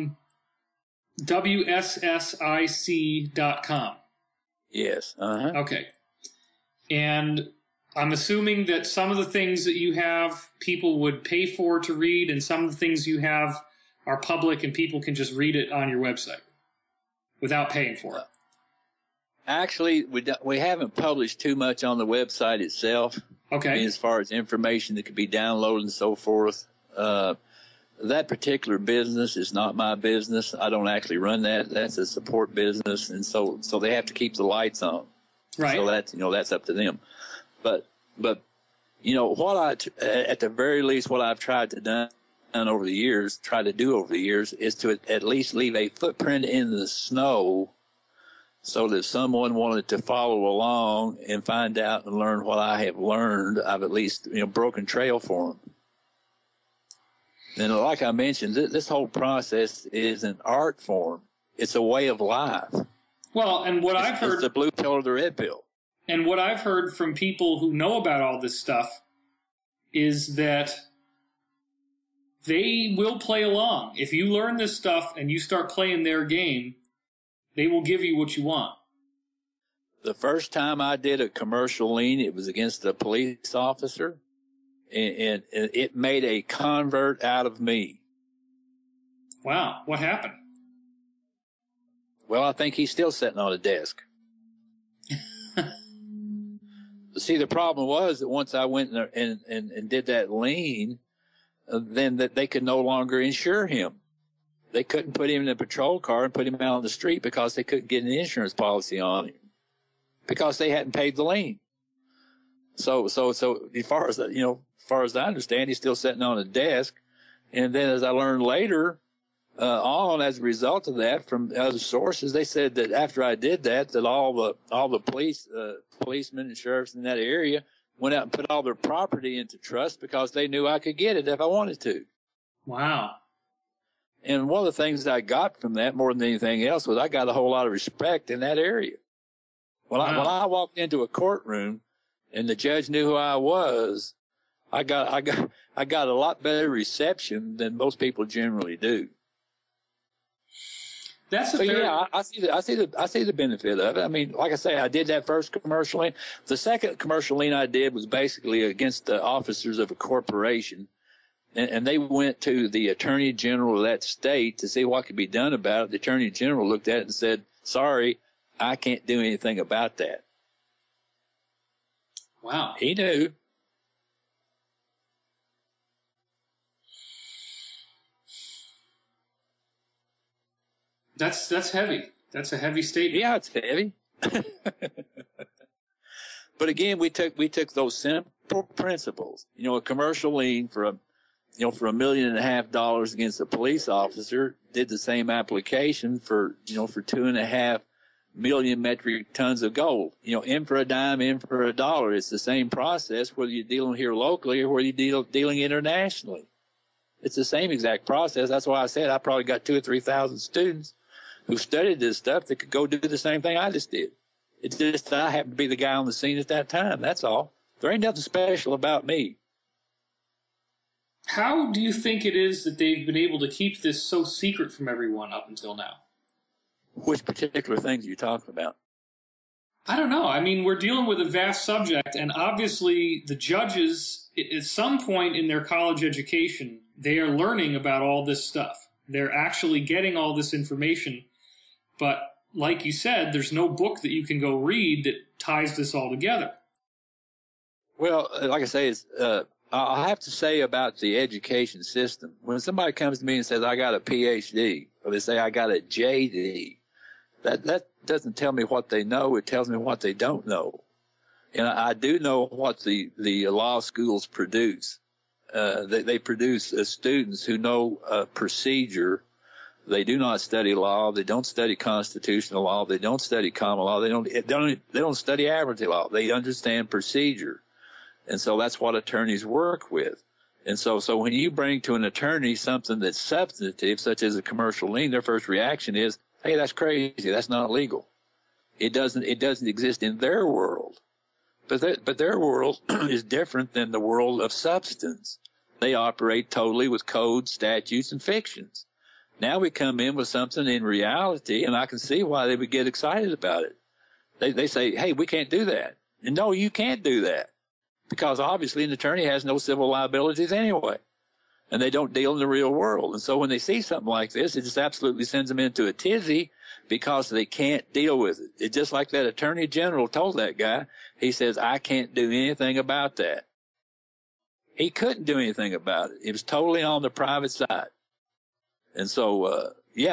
WSSIC.com. Yes. Uh-huh. Okay. And I'm assuming that some of the things that you have people would pay for to read, and some of the things you have are public and people can just read it on your website without paying for it. Actually, we haven't published too much on the website itself. Okay. As far as information that could be downloaded and so forth. That particular business is not my business. I don't actually run that. That's a support business, and so they have to keep the lights on. Right. So that's up to them. But at the very least, what I've tried to do over the years is to at least leave a footprint in the snow, so that if someone wanted to follow along and find out and learn what I have learned, I've at least broken trail for them. And like I mentioned, this whole process is an art form. It's a way of life. Well, and I've heard, it's the blue pill or the red pill. And what I've heard from people who know about all this stuff is that they will play along. If you learn this stuff and you start playing their game, they will give you what you want. The first time I did a commercial lien, it was against a police officer. And it made a convert out of me. Wow. What happened? Well, I think he's still sitting on a desk. See, the problem was that once I went and did that lien, then that they could no longer insure him. They couldn't put him in a patrol car and put him out on the street because they couldn't get an insurance policy on him because they hadn't paid the lien. So as far as I understand, he's still sitting on a desk. And then as I learned later on, as a result of that from other sources, they said that after I did that all the policemen and sheriffs in that area went out and put all their property into trust because they knew I could get it if I wanted to. Wow. And one of the things that I got from that more than anything else was I got a whole lot of respect in that area. When I walked into a courtroom and the judge knew who I was, I got a lot better reception than most people generally do. I see the benefit of it. I mean, like I say, I did that first commercial lien. The second commercial lien I did was basically against the officers of a corporation, and they went to the attorney general of that state to see what could be done about it. The attorney general looked at it and said, "Sorry, I can't do anything about that." Wow. He knew. That's heavy. That's a heavy statement. Yeah, it's heavy. But again, we took those simple principles. A commercial lien for $1.5 million against a police officer, did the same application for 2.5 million metric tons of gold. In for a dime, in for a dollar. It's the same process whether you're dealing here locally or whether you're dealing internationally. It's the same exact process. That's why I said I probably got 2,000 or 3,000 students who studied this stuff that could go do the same thing I just did. It's just that I happened to be the guy on the scene at that time. That's all. There ain't nothing special about me. How do you think it is that they've been able to keep this so secret from everyone up until now? Which particular things are you talking about? I don't know. I mean, we're dealing with a vast subject, and obviously the judges, at some point in their college education, they are learning about all this stuff. They're actually getting all this information. But like you said, there's no book that you can go read that ties this all together. Well, like I say, I have to say about the education system. When somebody comes to me and says, I got a PhD, or they say, I got a JD, that doesn't tell me what they know. It tells me what they don't know. And I do know what the law schools produce. They produce students who know procedure. They do not study law. They don't study constitutional law. They don't study common law. They don't study admiralty law. They understand procedure. And so that's what attorneys work with. And so when you bring to an attorney something that's substantive, such as a commercial lien, their first reaction is, Hey, that's crazy. That's not legal. It doesn't exist in their world. But their world is different than the world of substance. They operate totally with codes, statutes, and fictions. Now we come in with something in reality, and I can see why they would get excited about it. They say, hey, we can't do that. And no, you can't do that. Because obviously an attorney has no civil liabilities anyway. And they don't deal in the real world. And so when they see something like this, it just absolutely sends them into a tizzy because they can't deal with it. It's just like that attorney general told that guy. He says, I can't do anything about that. He couldn't do anything about it. It was totally on the private side. And so,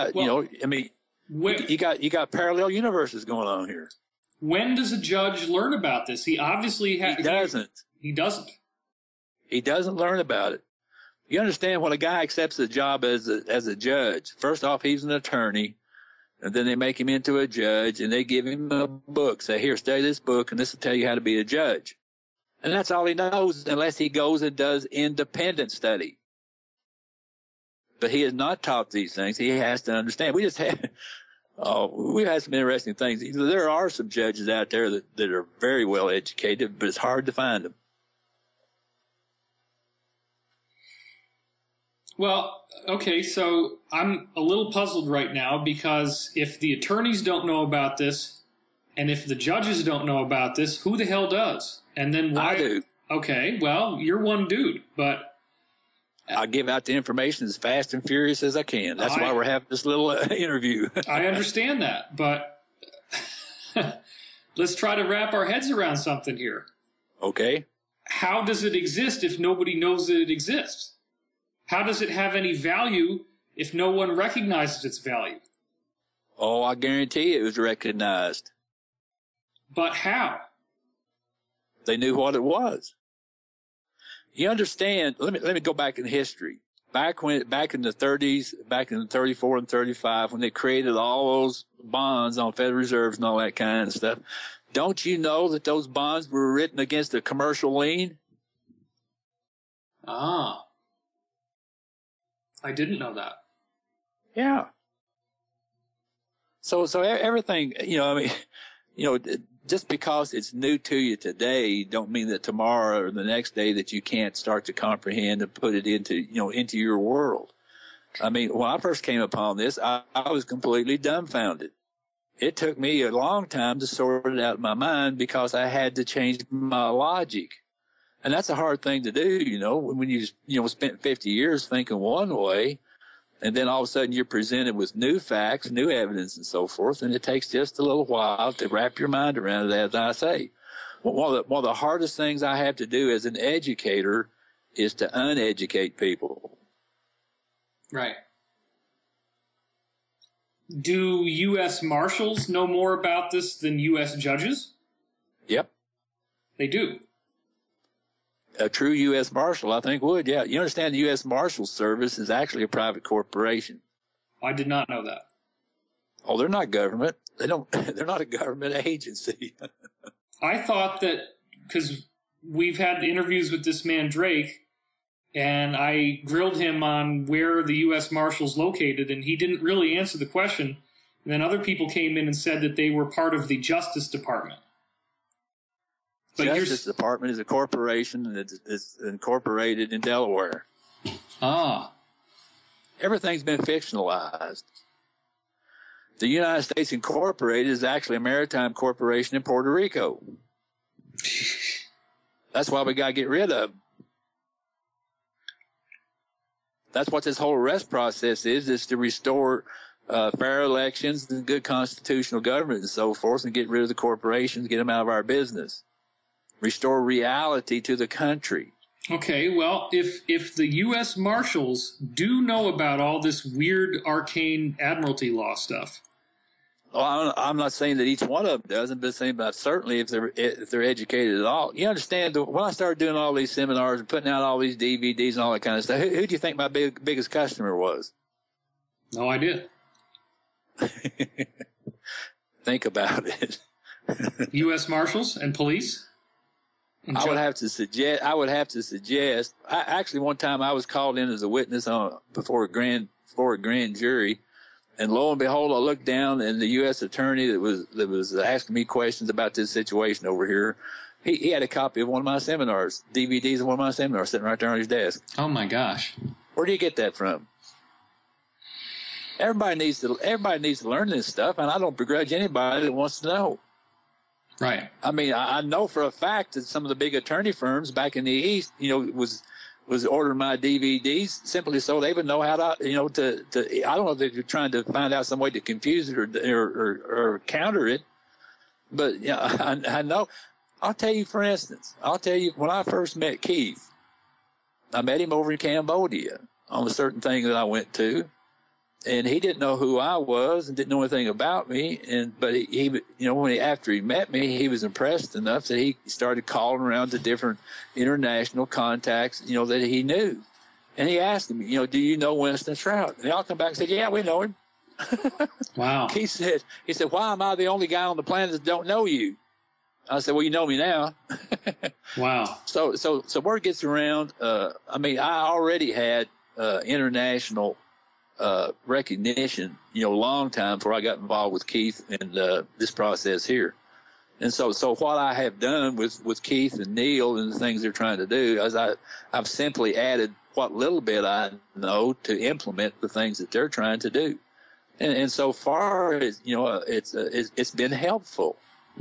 you got parallel universes going on here. When does a judge learn about this? He obviously He doesn't. He doesn't. He doesn't learn about it. You understand, when a guy accepts a job as a judge, first off, he's an attorney, and then they make him into a judge, and they give him a book, say, here, study this book, and this will tell you how to be a judge. And that's all he knows, unless he goes and does independent study. But he is not taught these things. He has to understand. We've had some interesting things. There are some judges out there that are very well educated, but it's hard to find them. Well, okay, so I'm a little puzzled right now because if the attorneys don't know about this and if the judges don't know about this, who the hell does? And then why? I do. Okay, well, you're one dude, but I give out the information as fast and furious as I can. That's why we're having this little interview. I understand that, but let's try to wrap our heads around something here. Okay. How does it exist if nobody knows that it exists? How does it have any value if no one recognizes its value? Oh, I guarantee it was recognized. But how? They knew what it was. You understand? Let me go back in history. Back in the 30s, back in 34 and 35, when they created all those bonds on Federal Reserves and all that kind of stuff, don't you know that those bonds were written against a commercial lien? Ah. I didn't know that. Yeah. So everything, just because it's new to you today, don't mean that tomorrow or the next day that you can't start to comprehend and put it into your world. I mean, when I first came upon this, I was completely dumbfounded. It took me a long time to sort it out in my mind because I had to change my logic. And that's a hard thing to do, when you spent 50 years thinking one way, and then all of a sudden you're presented with new facts, new evidence, and so forth, and it takes just a little while to wrap your mind around it, as I say. One of the hardest things I have to do as an educator is to uneducate people. Right. Do U.S. Marshals know more about this than U.S. judges? Yep. They do. A true U.S. Marshal, I think, would, yeah. You understand the U.S. Marshal Service is actually a private corporation. I did not know that. Oh, they're not government. They're not a government agency. I thought that, because we've had interviews with this man Drake, and I grilled him on where the U.S. Marshals located, and he didn't really answer the question. And then other people came in and said that they were part of the Justice Department. But Justice Department is a corporation and it's incorporated in Delaware. Ah. Everything's been fictionalized. The United States Incorporated is actually a maritime corporation in Puerto Rico. That's why we got to get rid of them. That's what this whole arrest process is to restore fair elections and good constitutional government and so forth, and get rid of the corporations, get them out of our business. Restore reality to the country. Okay, well, if the U.S. Marshals do know about all this weird, arcane admiralty law stuff. Well, I'm not saying that each one of them doesn't, but saying about certainly if they're educated at all. You understand, when I started doing all these seminars and putting out all these DVDs and all that kind of stuff, who do you think my biggest customer was? No idea. Think about it. U.S. Marshals and police? I would have to suggest. Actually, one time I was called in as a witness before a grand jury, And lo and behold, I looked down, and the U.S. attorney that was asking me questions about this situation over here, he had a copy of one of my seminars, DVDs of one of my seminars, sitting right there on his desk. Oh my gosh! Where do you get that from? Everybody needs to learn this stuff, and I don't begrudge anybody that wants to know. Right. I mean, I know for a fact that some of the big attorney firms back in the East, was ordering my DVDs simply so they would know how to, I don't know if they're trying to find out some way to confuse it or counter it, but I know. I'll tell you, for instance, when I first met Keith, I met him over in Cambodia on a certain thing that I went to, and he didn't know who I was and didn't know anything about me. But after he met me, he was impressed enough that he started calling around to different international contacts, that he knew. And he asked them, do you know Winston Shrout? And they all come back and said, yeah, we know him. Wow. He said, why am I the only guy on the planet that don't know you? I said, well, you know me now. Wow. So word gets around. I already had international recognition, long time before I got involved with Keith and this process here. And so what I have done with Keith and Neil and the things they're trying to do is I've simply added what little bit I know to implement the things that they're trying to do. And so far, it's been helpful.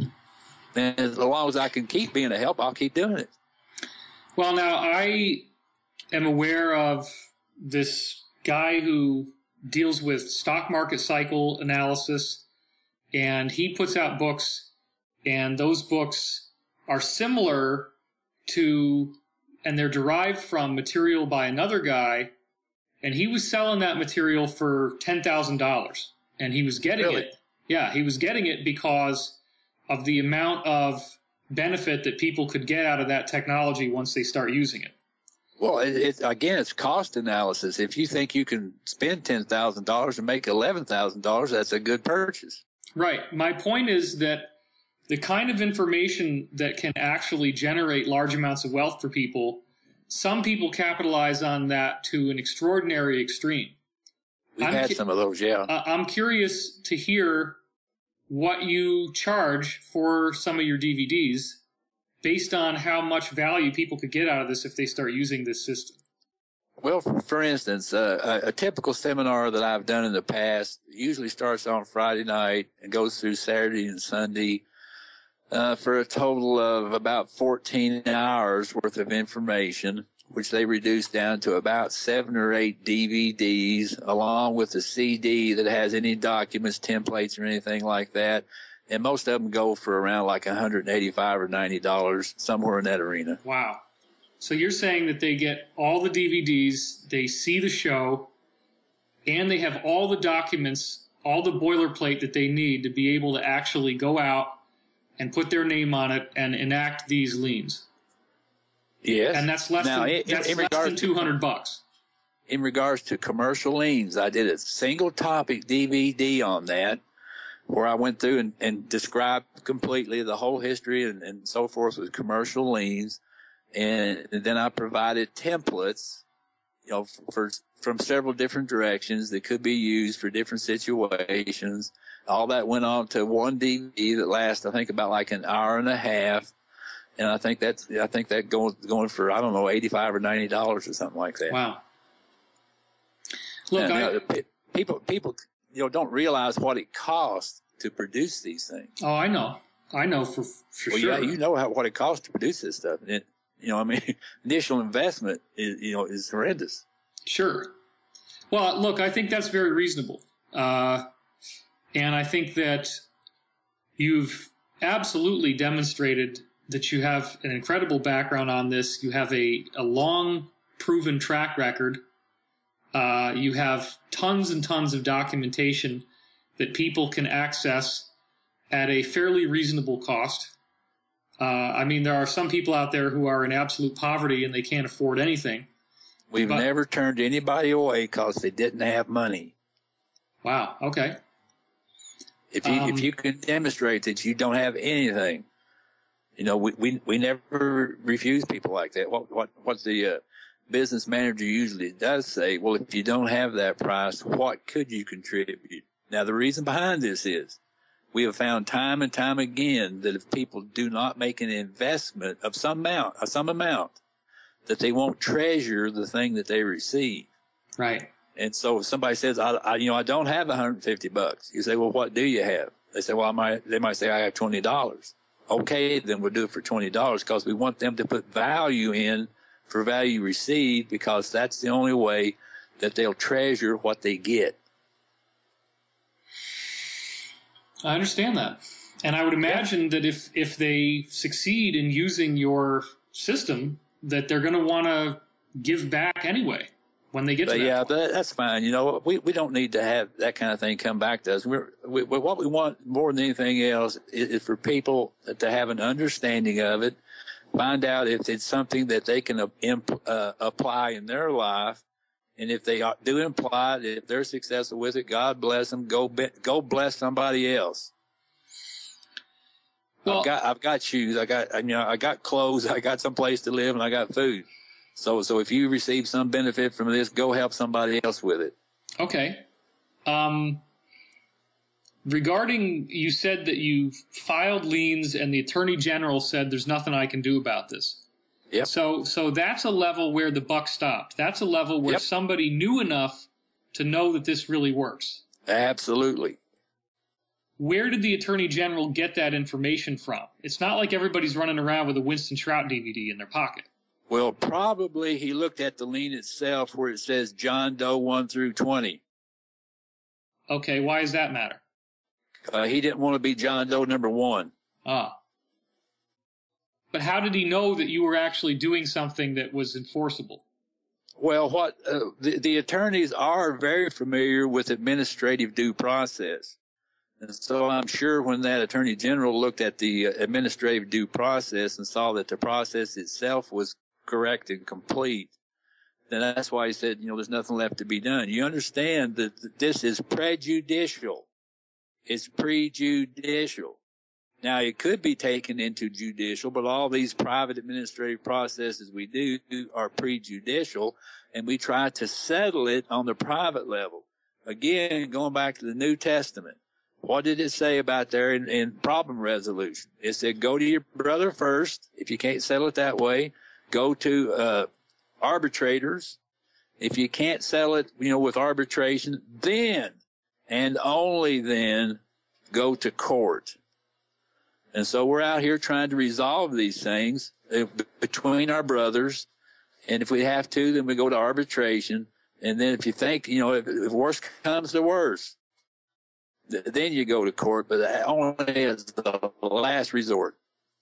And as long as I can keep being a help, I'll keep doing it. Well, now I am aware of this guy who deals with stock market cycle analysis, and he puts out books, and those books are similar to, and they're derived from material by another guy, and he was selling that material for $10,000, and he was getting Really? it. Yeah, he was getting it because of the amount of benefit that people could get out of that technology once they start using it. Well, it's cost analysis. If you think you can spend $10,000 and make $11,000, that's a good purchase. Right. My point is that the kind of information that can actually generate large amounts of wealth for people, some people capitalize on that to an extraordinary extreme. We've had some of those, yeah. I'm curious to hear what you charge for some of your DVDs based on how much value people could get out of this if they start using this system. Well, for instance, a typical seminar that I've done in the past usually starts on Friday night and goes through Saturday and Sunday for a total of about 14 hours worth of information, which they reduce down to about 7 or 8 DVDs, along with a CD that has any documents, templates, or anything like that. And most of them go for around like $185 or $90, somewhere in that arena. Wow. So you're saying that they get all the DVDs, they see the show, and they have all the documents, all the boilerplate that they need to be able to actually go out and put their name on it and enact these liens. Yes. And that's less than $200. In regards to commercial liens, I did a single topic DVD on that, where I went through and described completely the whole history and so forth with commercial liens. And then I provided templates, from several different directions that could be used for different situations. All that went on to one DVD that lasts, I think, about like an hour and a half. And I think that going for, I don't know, $85 or $90 or something like that. Wow. Look, people don't realize what it costs to produce these things. Oh, I know for sure. Yeah, you know what it costs to produce this stuff. And initial investment is horrendous. Sure. Well, look, I think that's very reasonable. And I think that you've absolutely demonstrated that you have an incredible background on this. You have a long proven track record. You have tons and tons of documentation that people can access at a fairly reasonable cost. There are some people out there who are in absolute poverty and they can't afford anything. We've never turned anybody away because they didn't have money. Wow. Okay. If you can demonstrate that you don't have anything, we never refuse people like that. What the business manager usually does say, well, if you don't have that price, what could you contribute? Now, the reason behind this is we have found time and time again that if people do not make an investment of some amount, that they won't treasure the thing that they receive. Right. And so if somebody says, I don't have $150, you say, well, what do you have? They say, well, they might say, I have $20. Okay, then we'll do it for $20 because we want them to put value in for value received, because that's the only way that they'll treasure what they get. I understand that. And I would imagine that if they succeed in using your system, that they're going to want to give back anyway when they get to that. Yeah, but that's fine. You know, we don't need to have that kind of thing come back to us. What we want more than anything else is for people to have an understanding of it, find out if it's something that they can apply in their life. And if they do imply it, if they're successful with it, God bless them. Go bless somebody else. Well, I've got shoes. I got clothes. I got some place to live, and I got food. So if you receive some benefit from this, go help somebody else with it. Okay. Regarding, you said that you filed liens and the Attorney General said there's nothing I can do about this. Yep. So that's a level where the buck stopped. That's a level where somebody knew enough to know that this really works. Absolutely. Where did the Attorney General get that information from? It's not like everybody's running around with a Winston Shrout DVD in their pocket. Well, probably he looked at the lien itself where it says John Doe 1 through 20. Okay, why does that matter? He didn't want to be John Doe number 1. Ah. But how did he know that you were actually doing something that was enforceable? Well, the attorneys are very familiar with administrative due process. And so I'm sure when that Attorney General looked at the administrative due process and saw that the process itself was correct and complete, then that's why he said, there's nothing left to be done. You understand that this is prejudicial. It's prejudicial. Now, it could be taken into judicial, but all these private administrative processes we do are prejudicial, and we try to settle it on the private level. Again, going back to the New Testament, what did it say about there in problem resolution? It said, go to your brother first. If you can't settle it that way, go to arbitrators. If you can't settle it, with arbitration, then and only then go to court. And so we're out here trying to resolve these things between our brothers. And if we have to, then we go to arbitration. And then if you think, if worse comes to worse, then you go to court, but only as the last resort.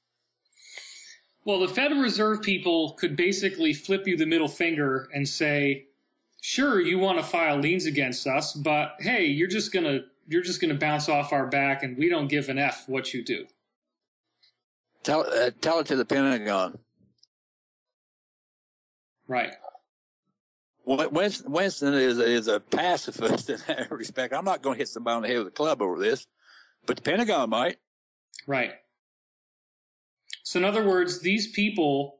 Well, the Federal Reserve people could basically flip you the middle finger and say, sure, you want to file liens against us, but hey, you're just gonna bounce off our back, and we don't give an F what you do. Tell it to the Pentagon. Right. Winston is a pacifist in that respect. I'm not going to hit somebody on the head with a club over this, but the Pentagon might. Right. So in other words, these people,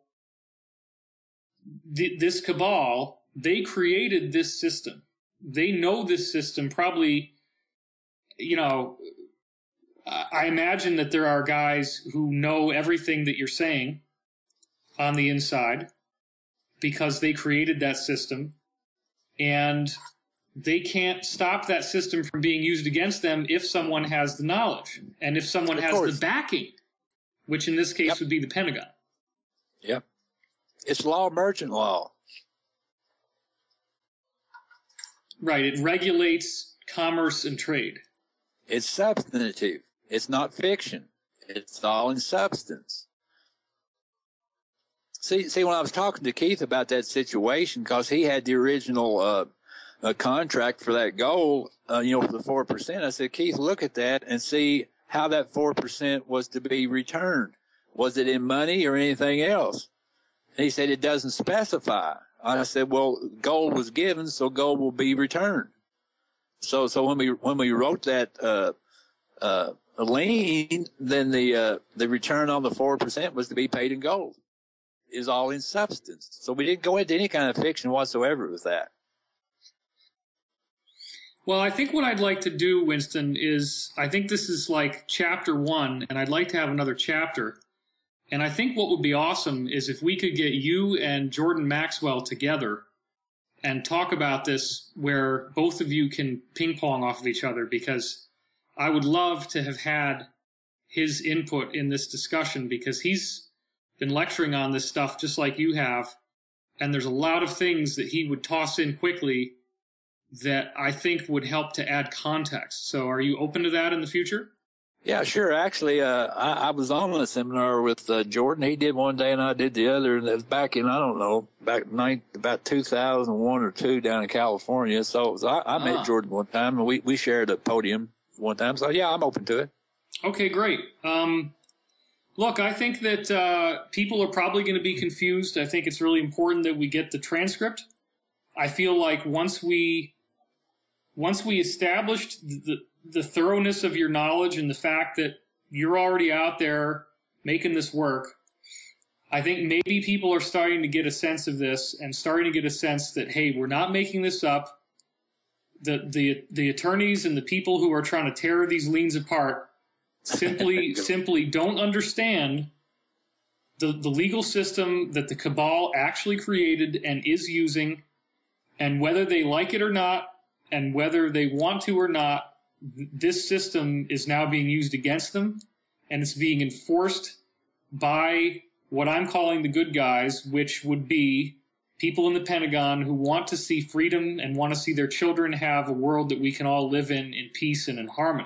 this cabal, they created this system. They know this system probably, I imagine that there are guys who know everything that you're saying on the inside because they created that system, and they can't stop that system from being used against them if someone has the knowledge and if someone has the backing, which in this case would be the Pentagon. Yep. It's law, merchant law. Right. It regulates commerce and trade. It's substantive. It's not fiction. It's all in substance. See, when I was talking to Keith about that situation, because he had the original contract for that gold, for the 4%, I said, Keith, look at that and see how that 4% was to be returned. Was it in money or anything else? And he said, it doesn't specify. I said, well, gold was given, so gold will be returned. So when we wrote that lien, then the return on the 4% was to be paid in gold. is all in substance. So we didn't go into any kind of fiction whatsoever with that. Well, I think what I'd like to do, Winston, is I think this is like chapter 1, and I'd like to have another chapter. And I think what would be awesome is if we could get you and Jordan Maxwell together and talk about this where both of you can ping pong off of each other, because I would love to have had his input in this discussion, because he's been lecturing on this stuff just like you have. And there's a lot of things that he would toss in quickly that I think would help to add context. So are you open to that in the future? Yeah, sure. Actually, I was on a seminar with Jordan. He did one day and I did the other. And it was back in, I don't know, about 2001 or 2 down in California. So it was, I met Jordan one time and we shared a podium one time. So yeah, I'm open to it. Okay, great. Look, I think that people are probably going to be confused. I think it's really important that we get the transcript. I feel like once we established the thoroughness of your knowledge and the fact that you're already out there making this work, I think maybe people are starting to get a sense of this and starting to get a sense that, hey, we're not making this up. The attorneys and the people who are trying to tear these liens apart simply don't understand the legal system that the cabal actually created and is using, and whether they like it or not, and whether they want to or not, this system is now being used against them, and it's being enforced by what I'm calling the good guys, which would be people in the Pentagon who want to see freedom and want to see their children have a world that we can all live in peace and in harmony.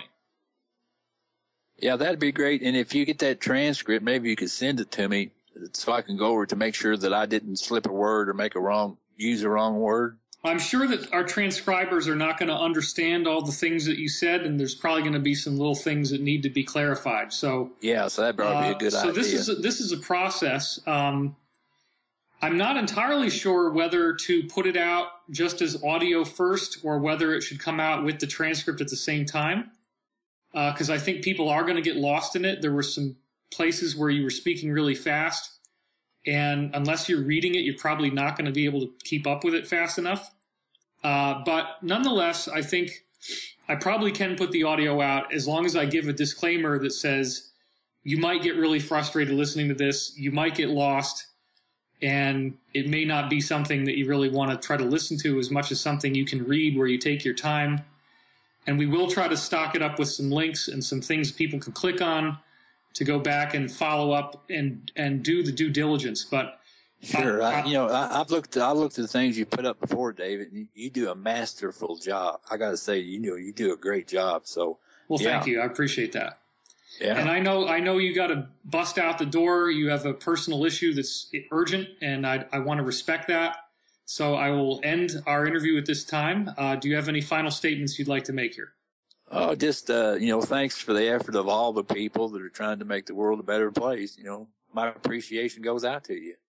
Yeah, that'd be great. And if you get that transcript, maybe you could send it to me so I can go over to make sure that I didn't slip a word or use a wrong word. I'm sure that our transcribers are not going to understand all the things that you said, and there's probably going to be some little things that need to be clarified. So yeah, so that'd probably be a good idea. So this is a process. I'm not entirely sure whether to put it out just as audio first or whether it should come out with the transcript at the same time, because I think people are going to get lost in it. There were some places where you were speaking really fast, and unless you're reading it, you're probably not going to be able to keep up with it fast enough. But nonetheless, I think I probably can put the audio out as long as I give a disclaimer that says you might get really frustrated listening to this, you might get lost, and it may not be something that you really want to try to listen to as much as something you can read where you take your time. And we will try to stock it up with some links and some things people can click on to go back and follow up and do the due diligence. But sure, I've looked at the things you put up before, David. And you do a masterful job. I got to say, you do a great job. So, well, thank you. I appreciate that. Yeah. And I know you got to bust out the door. You have a personal issue that's urgent, and I want to respect that. So I will end our interview at this time. Do you have any final statements you'd like to make here? Oh, just, thanks for the effort of all the people that are trying to make the world a better place. My appreciation goes out to you.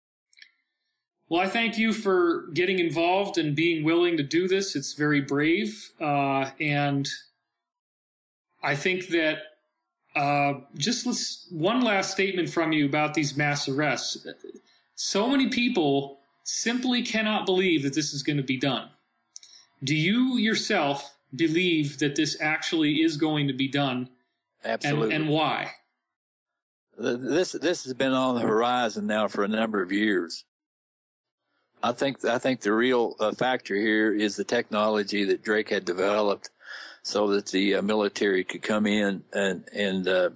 Well, I thank you for getting involved and being willing to do this. It's very brave. And I think that one last statement from you about these mass arrests. So many people simply cannot believe that this is going to be done. Do you yourself believe that this actually is going to be done? Absolutely. And why? This has been on the horizon now for a number of years. I think the real factor here is the technology that Drake had developed so that the military could come in and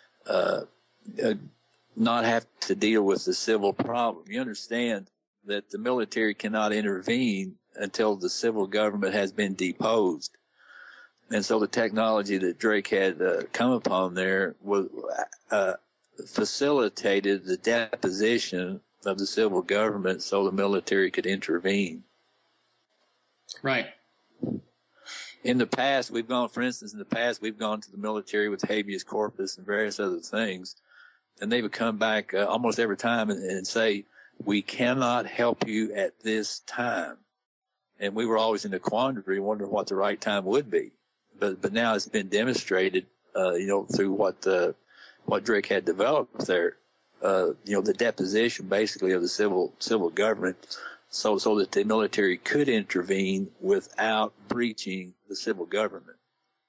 not have to deal with the civil problem. You understand that the military cannot intervene until the civil government has been deposed. And so the technology that Drake had come upon there was facilitated the deposition of the civil government so the military could intervene. Right. In the past, we've gone to the military with habeas corpus and various other things, and they would come back almost every time and say, we cannot help you at this time. And we were always in a quandary, wondering what the right time would be. But now it's been demonstrated, through what Drake had developed there, the deposition basically of the civil government, so that the military could intervene without breaching the civil government.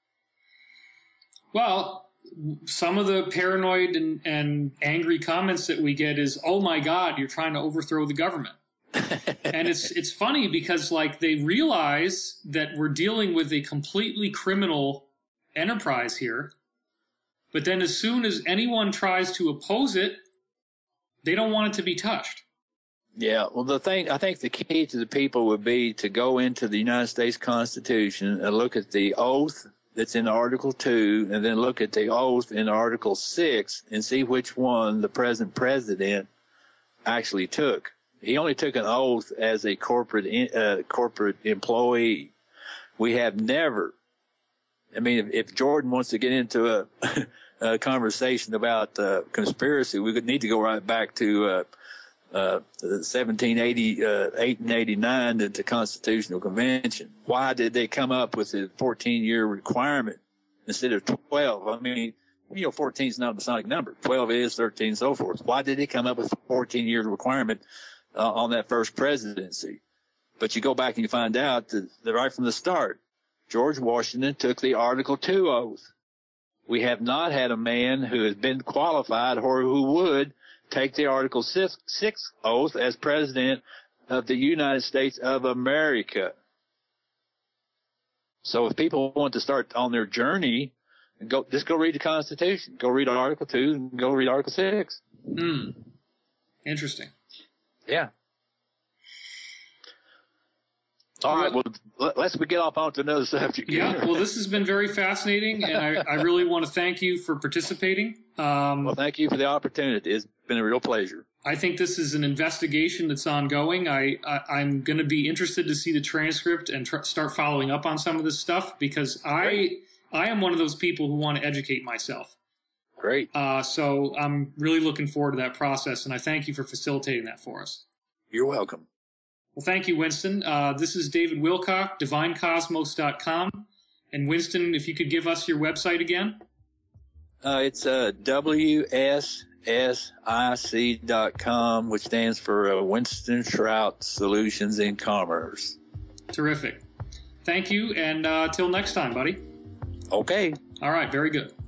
Well, some of the paranoid and angry comments that we get is, "Oh my God, you're trying to overthrow the government." And it's funny because like they realize that we're dealing with a completely criminal enterprise here, but then as soon as anyone tries to oppose it, they don't want it to be touched. Yeah, well, I think the key to the people would be to go into the United States Constitution and look at the oath that's in Article 2, and then look at the oath in Article 6 and see which one the present president actually took. He only took an oath as a corporate employee. We have never. I mean, if Jordan wants to get into a conversation about conspiracy, we would need to go right back to 1788 and 89 at the Constitutional Convention. Why did they come up with the 14-year requirement instead of 12? I mean, 14 is not a Masonic number. 12 is, 13, so forth. Why did they come up with a 14-year requirement on that first presidency? But you go back and you find out that right from the start, George Washington took the Article 2 oath. We have not had a man who has been qualified or who would take the Article 6 oath as President of the United States of America. So if people want to start on their journey, just go read the Constitution. Go read Article 2 and go read Article 6. Interesting. Yeah. All right, well, let's get off onto another subject. Yeah, well, this has been very fascinating, and I really want to thank you for participating. Well, thank you for the opportunity. It's been a real pleasure. I think this is an investigation that's ongoing. I'm going to be interested to see the transcript and start following up on some of this stuff because I am one of those people who want to educate myself. Great. So I'm really looking forward to that process, and I thank you for facilitating that for us. You're welcome. Well, thank you, Winston. This is David Wilcock, DivineCosmos.com. And Winston, if you could give us your website again. It's WSSIC.com, which stands for Winston Shrout Solutions in Commerce. Terrific. Thank you, and till next time, buddy. Okay. All right, very good.